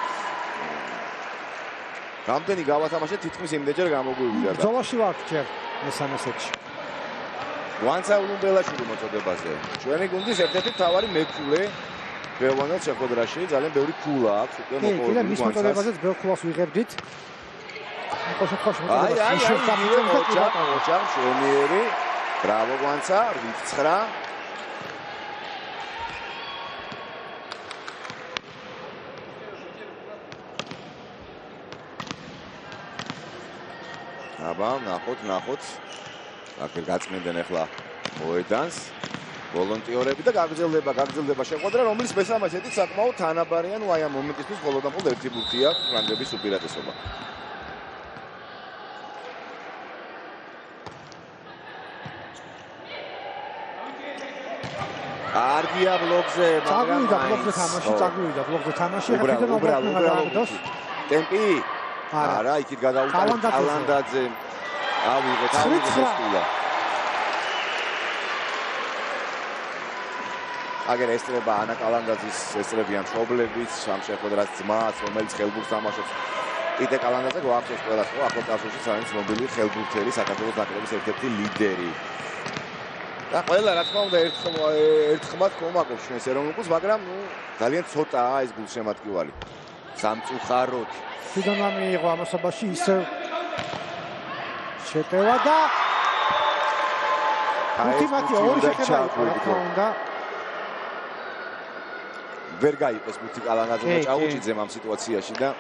რამდენი გავათამაშეთ თითქმის იმდენჯერ გამოგვივიდა და ბრძოლაში ვართ ჯერ მესამე სეტში. ვანცა ულუმბელაშვილი მოწოდებაზე. ჩვენი გუნდის ერთ-ერთი მთავარი მეფულე ბელვანელ შეხვედრაში ძალიან ბევრი ფულა აქვს უკვე მოპოვებული. კი, და მის მოწოდებაზეც ბევრ ფულას ვიღებდით. იყო შეხვედრაში აი აი ოჩარ ოჩარ შვენიერი. ბრავო ვანცა რვით ცხრა. აბა, ნახოთ, ნახოთ. აქ გაწმენდნენ ახლა მოედანს. ვოლონტიორები და გაგრძელდება, გაგრძელდება შეხვედრა, რომლის მესამე სეტი საკმაოდ თანაბარია, ნუ აი ამ მომენტისთვის მხოლოდ და მხოლოდ ერთი ბურთი აქვს ფრანგების უპირატესობა. კარგია ბლოკზე, მაგრამ წაგვიდა ბლოკზე თამაში, წაგვიდა ბლოკზე თამაში, ახლა კიდევ უბრალოდ გადააგდოს. ტემპი არა, იქით გადაუტანე ალანდაძე. ავიღეთ, ავიღეთ სკულა. აგერ ესწრება ანა კალანდაძის ესწრებიან მშობლებიც, ამ შეხვედრას ძმაც, რომელიც ხელბურთს თამაშობს. იტე კალანდაძე გვაქვს ყველას, ხო, ახლა წარსულში ძალიან ცნობილი ხელბურთელი, საქართველოს ნაკრების ერთ-ერთი ლიდერი. და ყველა რა თქმა უნდა ერთხმად კომაკობს ჩვენს ეროვნულ კლუბს, მაგრამ ნუ ძალიან ცოტაა ეს გულშემატკივარი. სამწუხაროდ. ფიდონმა მიიღო ამასობაში ისევ შეტევა და ულტიმატი ორი შეტევა იყო, რა თქმა უნდა. ვერ გაიყოს ბურთი კალანდაძემ და ჭაუჭიძემ ამ სიტუაციაში და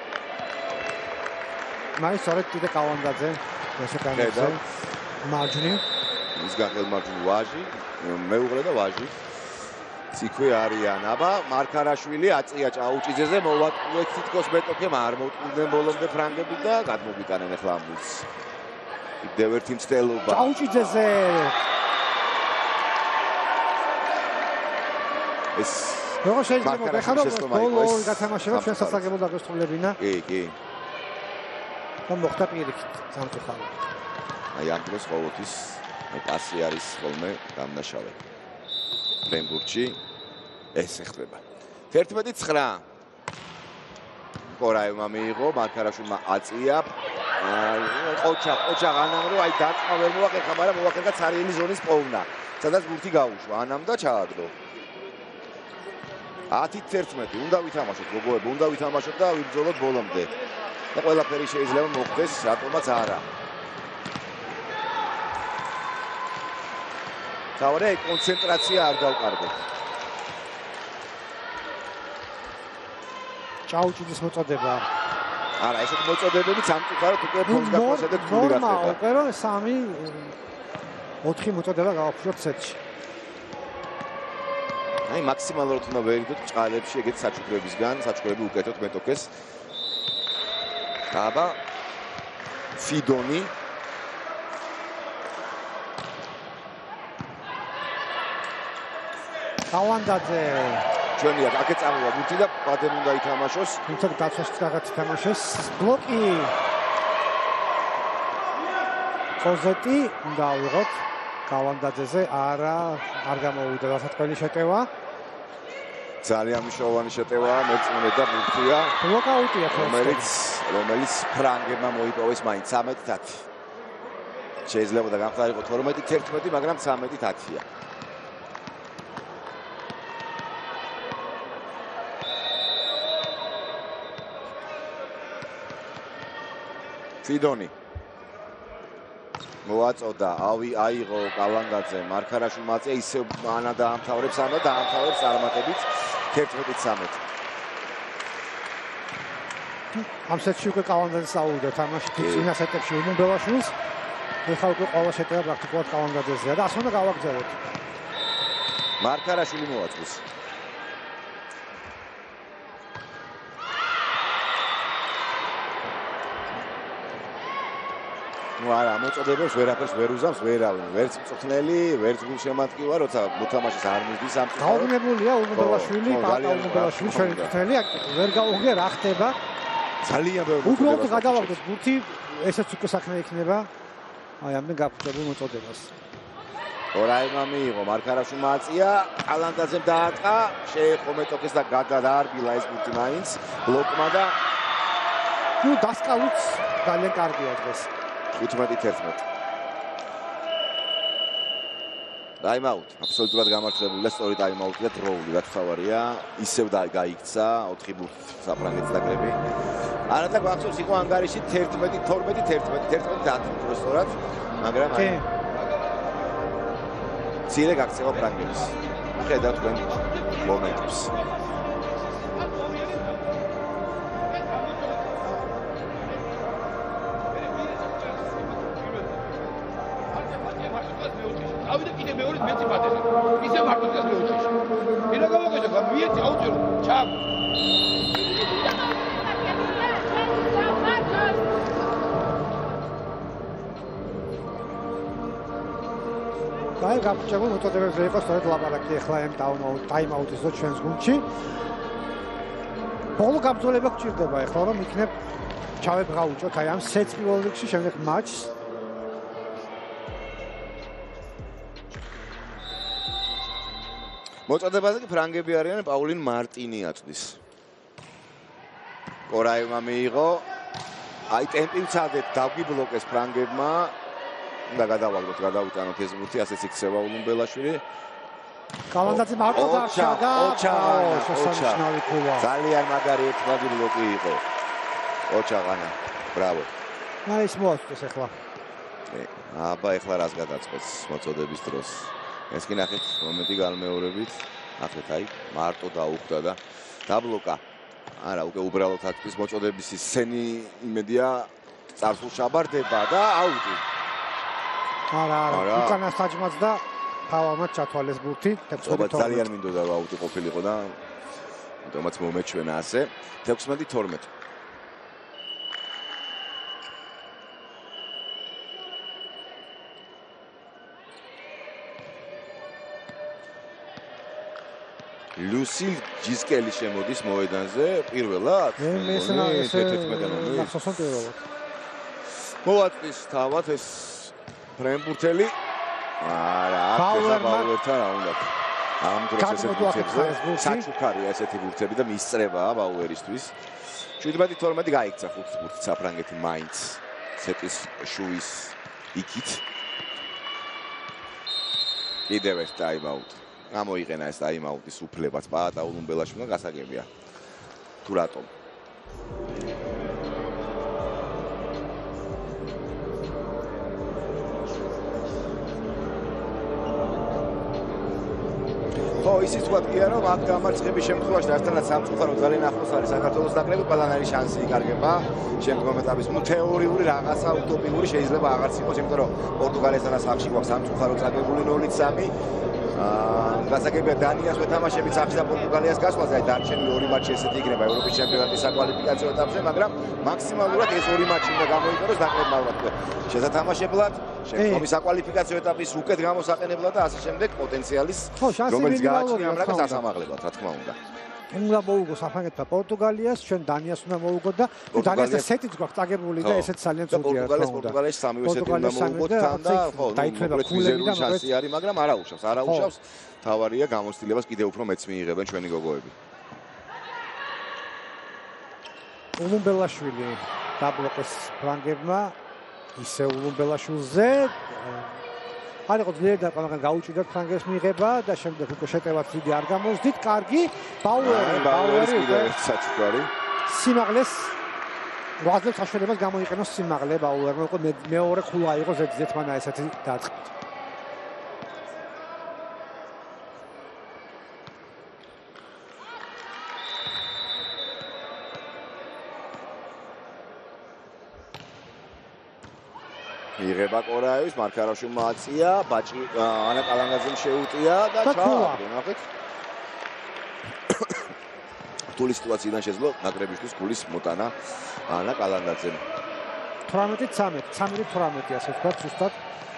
მაინც სწორედ კიდე კალანდაძე ესეკანებზე მარჯვნივ ის გახელმარჯვნივ ვაჟი, მეუღლე და ვაჟი ციქვე არიან. აბა მარქარაშვილი აწია ჭაუჭიძეზე, მოვატყუეთ თითქოს მეტოქემ არ მოვტყუდნენ ბოლომდე ფრანგები და გადმოგვიტანენ ახლა ამ ბურთს. კიდევ ერთი მცდელობა. ჭაუჭიძეზე ეს როგორ შეიძლება ეხლა ბოლო ორი გათამაშება ჩვენ სასაგებო დაგესრულებინა. კი, კი. და მოხდა პირიქით სამწუხაროდ. აი ამ დროს ყოველთვის პასი არის ხოლმე დამნაშავე. ფრენბურთში ესე ხდება. ერთმეტი ცხრა. კორაევმა მიიღო, მარქარაშვილმა აწია. ყოჩა, ყოჩა ანამ რომ აი დაწყა ვერ მოახერხა, მაგრამ მოახერხა ცარიელი ზონის პოვნა. სადაც ბურთი გაუშვა ანამ და ჩააგდო. ათით ერთმეტი, უნდა ვითამაშოთ გოგოები, უნდა ვითამაშოთ და ვიბრძოლოთ ბოლომდე. და ყველაფერი შეიძლება მოხდეს, რატომაც არა. თავარი კონცენტრაცია არ დავყარდეთ. ჭაუჭიძის მოწოდება. არა, ესეთ მოწოდებები სამწუხაროდ უკვე ფონს გაქვასებთ გული გახდება. ნორმა უკვე რომ სამი ოთხი მოწოდება გავაფშოთ სეტში. აი მაქსიმალურად უნდა ვერიდოთ ჭალებში ეგეთ საჩუქრებისგან, საჩუქრები უკეთოთ მეტოქეს. აბა ფიდონი კალანდაძე ჩვენი აქეთ წამოვა ბურთი და ბადენ უნდა ითამაშოს. თუმცა დაცვაში რაღაც ითამაშოს. ბლოკი კოზეტი უნდა ავიღოთ კალანდაძეზე. არა, არ გამოვიდა დასაწყელი შეტევა. ძალიან მნიშვნელოვანი შეტევაა, მოწმუნე და ბურთია. ბლოკაუტია რომელიც რომელიც ფრანგებმა მოიპოვეს მაინც ცამეტი ათი. შეიძლება და გამხდარიყო თორმეტი თერთმეტი, მაგრამ ცამეტი ათია. ფიდონი მოაწოდა, ავი აიღო კალანდაძე, მარქარაშვილ მაწია ისევ ანა დაამთავრებს, ანა დაამთავრებს წარმატებით თერთმეტი ცამეტი. ამ სეტში უკვე კალანდაძე საუბრობდა თამაში წინა სეტებში უმუნბელაშვილს. ეხლა უკვე ყველა შეტევა პრაქტიკულად კალანდაძეზეა და ასე უნდა გავაგრძელოთ. მარქარაშვილი მოაწვის. ნუ არა, მოწოდებებს ვერაფერს ვერ უზამს ვერავინ, ვერც მწვრთნელი, ვერც გულშემატკივარი, როცა მოთამაშეს არ მისდის ამ წუთში. გაუგნებულია უმუნბელაშვილი, პატა უმუნბელაშვილი ჩვენი მწვრთნელი, ვერ გაუგე რა ხდება. ძალიან ბევრი უბრალოდ გადავაგდოთ ბურთი, ესეც უკვე საქმე იქნება. აი ამენ გაფუძებულ მოწოდებას. ორაიმა მიიღო, მარქარაშვილმა აწია, კალანდაძემ დაარტყა, შეეხო მეტოქეს და გადაარბილა ეს ბურთი მაინც ბლოკმა და ნუ დასკალუც ძალიან კარგია დღეს. ութმეტი თერთმეტი. ტაიმაუტი, აბსოლუტურად გამართლებული და სწორი ტაიმაუტი და დროული, რაც თავარია, ისევ გაიქცა ოთხი ბურთით საფრანგეთის ნაკრები. არა და გვახსოვს იყო ანგარიში თერთმეტი თორმეტი თერთმეტი თერთმეტი ათი უბრალოდ, მაგრამ აი ცირე გაქცევა ფრანგების. ხედავთ თქვენ მომენტებს. ავიდა კიდე მეორე მეცი პატეზე. ისე მარტოს გას მეუჩეში. ვინა გავაკეთე, მიეცი აუწერო. ჩამ. აი გაფუჭებულ მოწოდებებზე იყო სწორედ ლაპარაკი ახლა ამ ტაიმაუტის დრო ჩვენს გუნდში. ბოლო გაბრძოლება გჭირდება ახლა რომ იქნებ ჩავებღაუჭოთ აი ამ სეტს პირველ რიგში, შემდეგ მატჩს. მოწოდებაზე კი ფრანგები არიან, პაულინ მარტინი აწვდის. კორაევმა მიიღო. აი ტემპი ვცადეთ, დაგვიბლოკეს ფრანგებმა. და გადავაგდოთ, გადავიტანოთ ეს ბურთი, ასეც იქცევა ულუმბელაშვილი. კალანდაძე მარტო დარჩა და შესანიშნავი ქულა. ძალიან მაგარი ერთმაგი ბლოკი იყო. ოჩაღანა, ბრავო. აი ის მოაწვეს ახლა. აბა ახლა რას გადაწყვეტს მოწოდების დროს. ეს კი ნახეთ, მომენტი განმეორებით. ნახეთ, აი მარტო დაუხდა და დაბლოკა. არა, უკვე უბრალოდ აკვის მოწოდების სცენი იმედია წარსულში აბარდება და აუტი. არა, არა, უკანას თაჯმაც და თავალმაც ჩათვალეს ბურთი. ძალიან მინდოდა რომ აუტი ყოფილიყო და თუმცა მომეჩვენა ასე. თექვსმეტი თორმეტი. ლუსილ ჯისკელი შემოდის მოედანზე პირველად. მე ესენა ნახსოვს პირველად. მოაწვის თავად ეს ფრენბურთელი. არა, ბაუერთან რა უნდა. ამ დროს ესეთი ბურთებზე საჩუქარია ესეთი ბურთები და მისწრებაა ბაუერისთვის. შვიდმეტი თორმეტი გაიქცა ხუთი ბურთი საფრანგეთი მაინც სეტის შუის იქით. კიდევ ერთ ტაიმაუტი. გამოიყენა ეს ტაიმაუტის უფლებაც პაატა ულუმბელაშვილმა, გასაგებია. თუ რატომ? ხო, ისიც ვთქვია, რომ აქ დამარცხების შემთხვევაში რასთანაც სამწუხარო ძალიან ახლოს არის საქართველოს ნაკრები, ყველანაირი შანსი იკარგება შემდგომ ეტაპის. ნუ თეორიული რაღაცა უტოპიური შეიძლება აღარც იყოს, იმიტომ რომ პორტუგალიასთან სახში გვაქვს სამწუხარო წაგებული ნოლით სამი. აა გასაგებია დანიას ვეთამაშებით სახში და პორტუგალიას გასვლაზე, აი დარჩენილი ორი მატჩი ესეთი იქნება ევროპის ჩემპიონატის საკვალიფიკაციო ეტაპზე, მაგრამ მაქსიმალურად ეს ორი მატჩი უნდა გამოიყენოს ნაკრებმა ალბათ. შესათამაშებლად, შემდგომი საკვალიფიკაციო ეტაპის უკეთ გამოსაყენებლად და ასე შემდეგ პოტენციალის, რომელიც გააჩნია ამ რაკას ასამაღლებად, რა თქმა უნდა. უნდა მოუგო საფრანგეთმა პორტუგალიას, ჩვენ დანიას უნდა მოუგო და დანიას და სეტიც გვაქვს წაგებული და ესეც ძალიან ცუდია. პორტუგალიას პორტუგალიას სამივე სეტი უნდა მოუგოთ თან და ხო, დაითვლება ქულები და შანსი არის, მაგრამ არა უშავს, არა უშავს. თავარია გამოცდილებას კიდევ უფრო მეც მიიღებენ ჩვენი გოგოები. ულუმბელაშვილი დაბლოკეს ფრანგებმა, ისე ულუმბელაშვილზე არ იყო ძლიერი და მაგრამ გაუჭიდათ ფრანგებს მიღება და შემდეგ უკვე შეტევაც დიდი არ გამოსდით. კარგი ბაუერი, ბაუერის კიდევ ერთ საჩუქარი. სიმაღლეს ვაზლებს საშუალებას გამოიყენოს სიმაღლე ბაუერმა, უკვე მეორე ხულა იყო ზედიზეთ მან ესეთი დაწყებით. იღება კორაევის, მარკარაშვილმა აწია, ბაჭი ანა კალანგაძემ შეუტია და ჩააგდო, ნახეთ. რთული სიტუაციიდან შეძლო ნაკრებისთვის გულის მოტანა ანა კალანგაძემ. თვრამეტი ცამეტი, ცამეტი თვრამეტი ასე ვთქვათ, ზუსტად.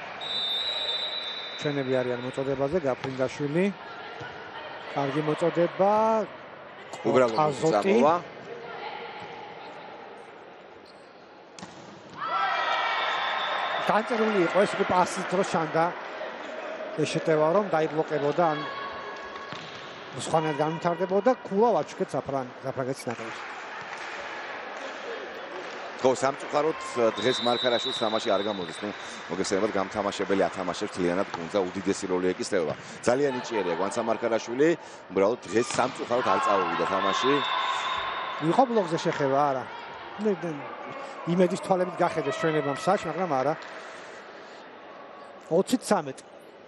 ჩვენები არიან მოწოდებაზე, გაფრინდაშვილი. კარგი მოწოდება. უბრალოდ წამოვა. განწერილი იყო ეს უკვე პასის დროს ჩანდა ეს შეტევა რომ დაიბლოკებოდა ან სხვანაირად განვითარდებოდა ქულა ვაჩუქეთ საფრანგეთის ნაკრებს. ხო, სამწუხაროდ დღეს მარკარაშვილს თამაში არ გამოდის. ნუ მოგესალმებით, გამთამაშებელი ათამაშებს ძალიანად გუნდზე უდიდესი როლი ეკისრება. ძალიან იჭიერია გვანცა მარკარაშვილი, უბრალოდ დღეს სამწუხაროდ არ წავიდა თამაში. იყო ბლოკზე შეხება არა. იმედის თვალებით გახედეს ჩვენებამ საჩ, მაგრამ არა. ოცი ცამეტი.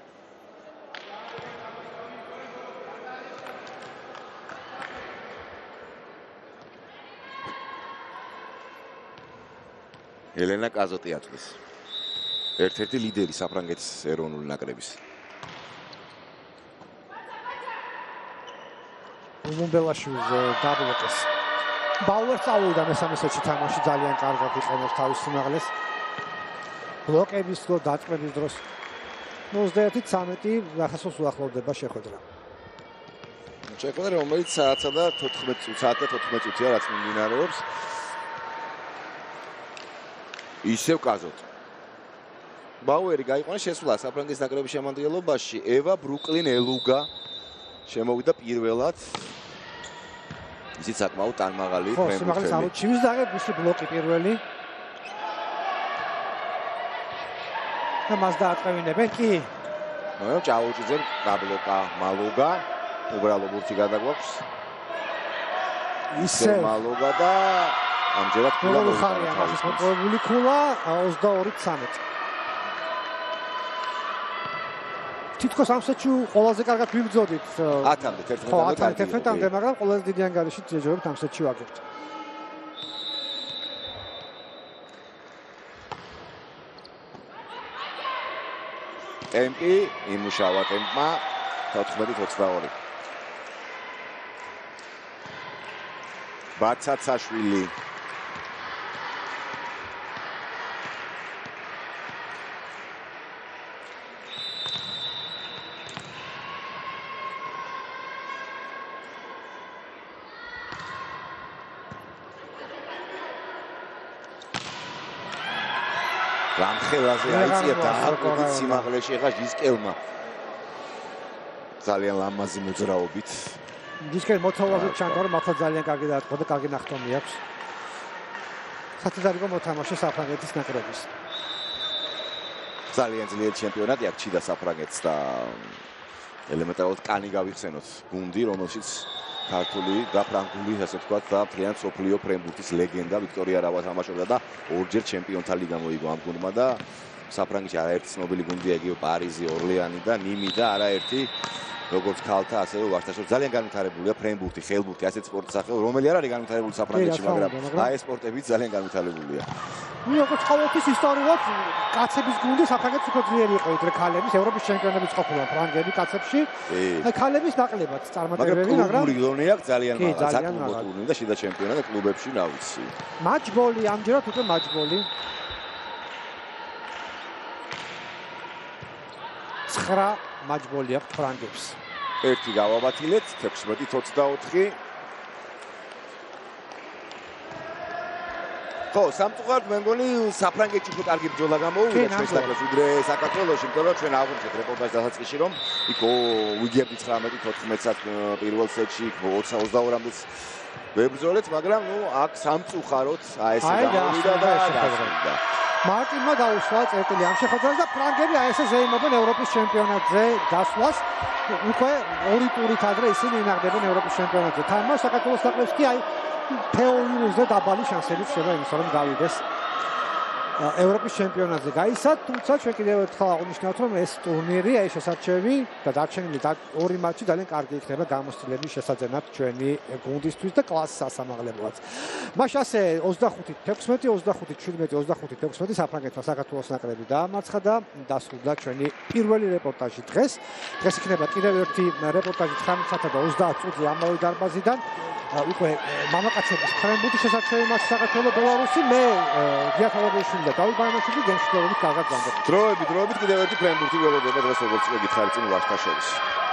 ელენა კაზოტი აწვის. ერთ-ერთი ლიდერი საფრანგეთის ეროვნული ნაკრების. ულუმბელაშვილზე დაბლოკეს. ბაუერ წავიდა მესამე სეტში თამაში ძალიან კარგად იყენებს თავის სიმაღლეს. ბლოკების დრო დაწყების დროს ოცდაერთი ცამეტი ახასოს უახლოვდება შეხვედრა. შეხვედრა რომელიც საათსა და თოთხმეტ საათს და თოთხმეტ წუთია რაც მიმდინარეობს. ისევ კაზოტი. ბაუერი გაიყვანა შესვლა საფრანგეთის ნაკრების შემადგენლობაში. ევა ბრუკლინ ელუგა შემოვიდა პირველად. ისიც საკმაოდ ტანმაღალი ფრენბურთელი. ხო, სიმაღლის ამოჩივის და აღარ ბუსი ბლოკი პირველი. და მას დაატყევინებენ კი. ნუ ჭაუჭიძემ დაბლოკა მალუგა. უბრალოდ ბურთი გადაგვაქვს. ისე მალუგა და ამჯერად ქულა მოხარია მას მოპოვებული ქულა ოცდაორი ცამეტი. თითქოს ამ სეტში ყველაზე კარგად ვიბრძოდით. ათამდე, თერთმეტამდე, თერთმეტამდე, მაგრამ ყველაზე დიდი ანგარიში ძეჯობთ ამ სეტში ვაგებთ. ტემპი იმუშავა ტემპმა თოთხმეტი ოცდაორი. ბაცაცაშვილი რამხელაზე აიწია და აკუთი სიმაღლეში ხა ჟისკელმა ძალიან ლამაზი მოძრაობით ჟისკელ მოთხოვაზე ჩანდა რომ მართლა ძალიან კარგი დაარტყა და კარგი ნახტომი აქვს სათადარიგო მოთამაშე საფრანგეთის ნაკრების ძალიან ძლიერი ჩემპიონატი აქ ჩიდა საფრანგეთს და ელემენტარულად კანი გავიხსენოთ გუნდი რომელშიც ქართული და ფრანგული ასე ვთქვათ და ფრიან სოფლიო ფრენბურთის ლეგენდა ვიქტორია რავა თამაშობდა და ორჯერ ჩემპიონთა ლიგა მოიგო ამ გუნდმა და საფრანგეთში არაერთი ცნობილი გუნდია იგივე პარიზი, ორლეანი და ნიმი და არაერთი როგორც ქალთა ასევე ვარშავაში ძალიან განვითარებულია ფრენბურთი, ხელბურთი, ასეთ სპორტის სახეობა, რომელი არ არის განვითარებული საფრანგეთში, მაგრამ აი ეს სპორტებიც ძალიან განვითარებულია. ნუ როგორც ყოველთვის ისტორიულად კაცების გუნდი საფრანგეთის უფრო ძლიერი იყო ვიდრე ქალების, ევროპის ჩემპიონების ყოფილა ფრანგები კაცებში. აი ქალების ნაკლებად წარმატებები, მაგრამ კლუბური დონე აქვს ძალიან მაღალი, საკლუბო ტურნირი და შიდა ჩემპიონატი კლუბებში რა ვიცი. მაჩბოლი ამჯერად უკვე მაჩბოლი. ცხრა მაჩბოლი აქვს ფრანგებს. ერთი გავაბათილეთ, თექვსმეტი ოცდაოთხი, ხო, სამწუხაროდ მე მგონი საფრანგეთში უფრო კარგი ბრძოლა გამოვიდა ჩვენს დაგრას ვიდრე საქართველოში, იმიტომ რომ ჩვენ აღვნიშნეთ რეპორტაჟ დასაწყისში, რომ იქ ვიგებდი ცხრამეტი თოთხმეტსაც პირველ სეტში, ოცდაორი ოცდაორმეც ვებრძოლეთ, მაგრამ ნუ აქ სამწუხაროდ აი ესე გამოვიდა და შეხვედრა. მარტინმა დაუშვა წერტილი ამ შეხვედრას და ფრანგები აი ესე ზეიმობენ ევროპის ჩემპიონატზე გასვლას. უკვე ორი ტურით ადრე ისინი ინახდებიან ევროპის ჩემპიონატზე. თამაშ საქართველოს ნაკრებს კი აი თეორიულზე დაბალი შანსები შევა იმისა, რომ გავიდეს ევროპის ჩემპიონატზე გაისა, თუმცა ჩვენ კიდევ ერთხელ აღვნიშნავთ, რომ ეს ტურნირი, აი შესარჩევი და დარჩენილი ორი მატჩი ძალიან კარგი იქნება გამოცდილების შესაძენად ჩვენი გუნდისთვის და კლასის სასამაღლებოაც. მაშ ასე ოცდახუთი თექვსმეტი, ოცდახუთი შვიდმეტი, ოცდახუთი თექვსმეტი საფრანგეთმა საქართველოს ნაკრები დაამარცხა და დასრულდა ჩვენი პირველი რეპორტაჟი დღეს. დღეს იქნება კიდევ ერთი რეპორტაჟი ცხრამეტ საათსა და ოცდაათ წუთზე ამავე დარბაზიდან. უკვე მამაკაცების ფრენბურთის შესაძლებელი მატჩი საქართველო-ბელარუსი მე გიათალობეშვილი და დავით ბანაშვილი გენშტოებით კარგად ვამბობთ. დროებით, დროებით კიდევ ერთი ფრენბურთი ველოდება დღეს როგორც უკვე გითხარით წინ ვაშთა შორის.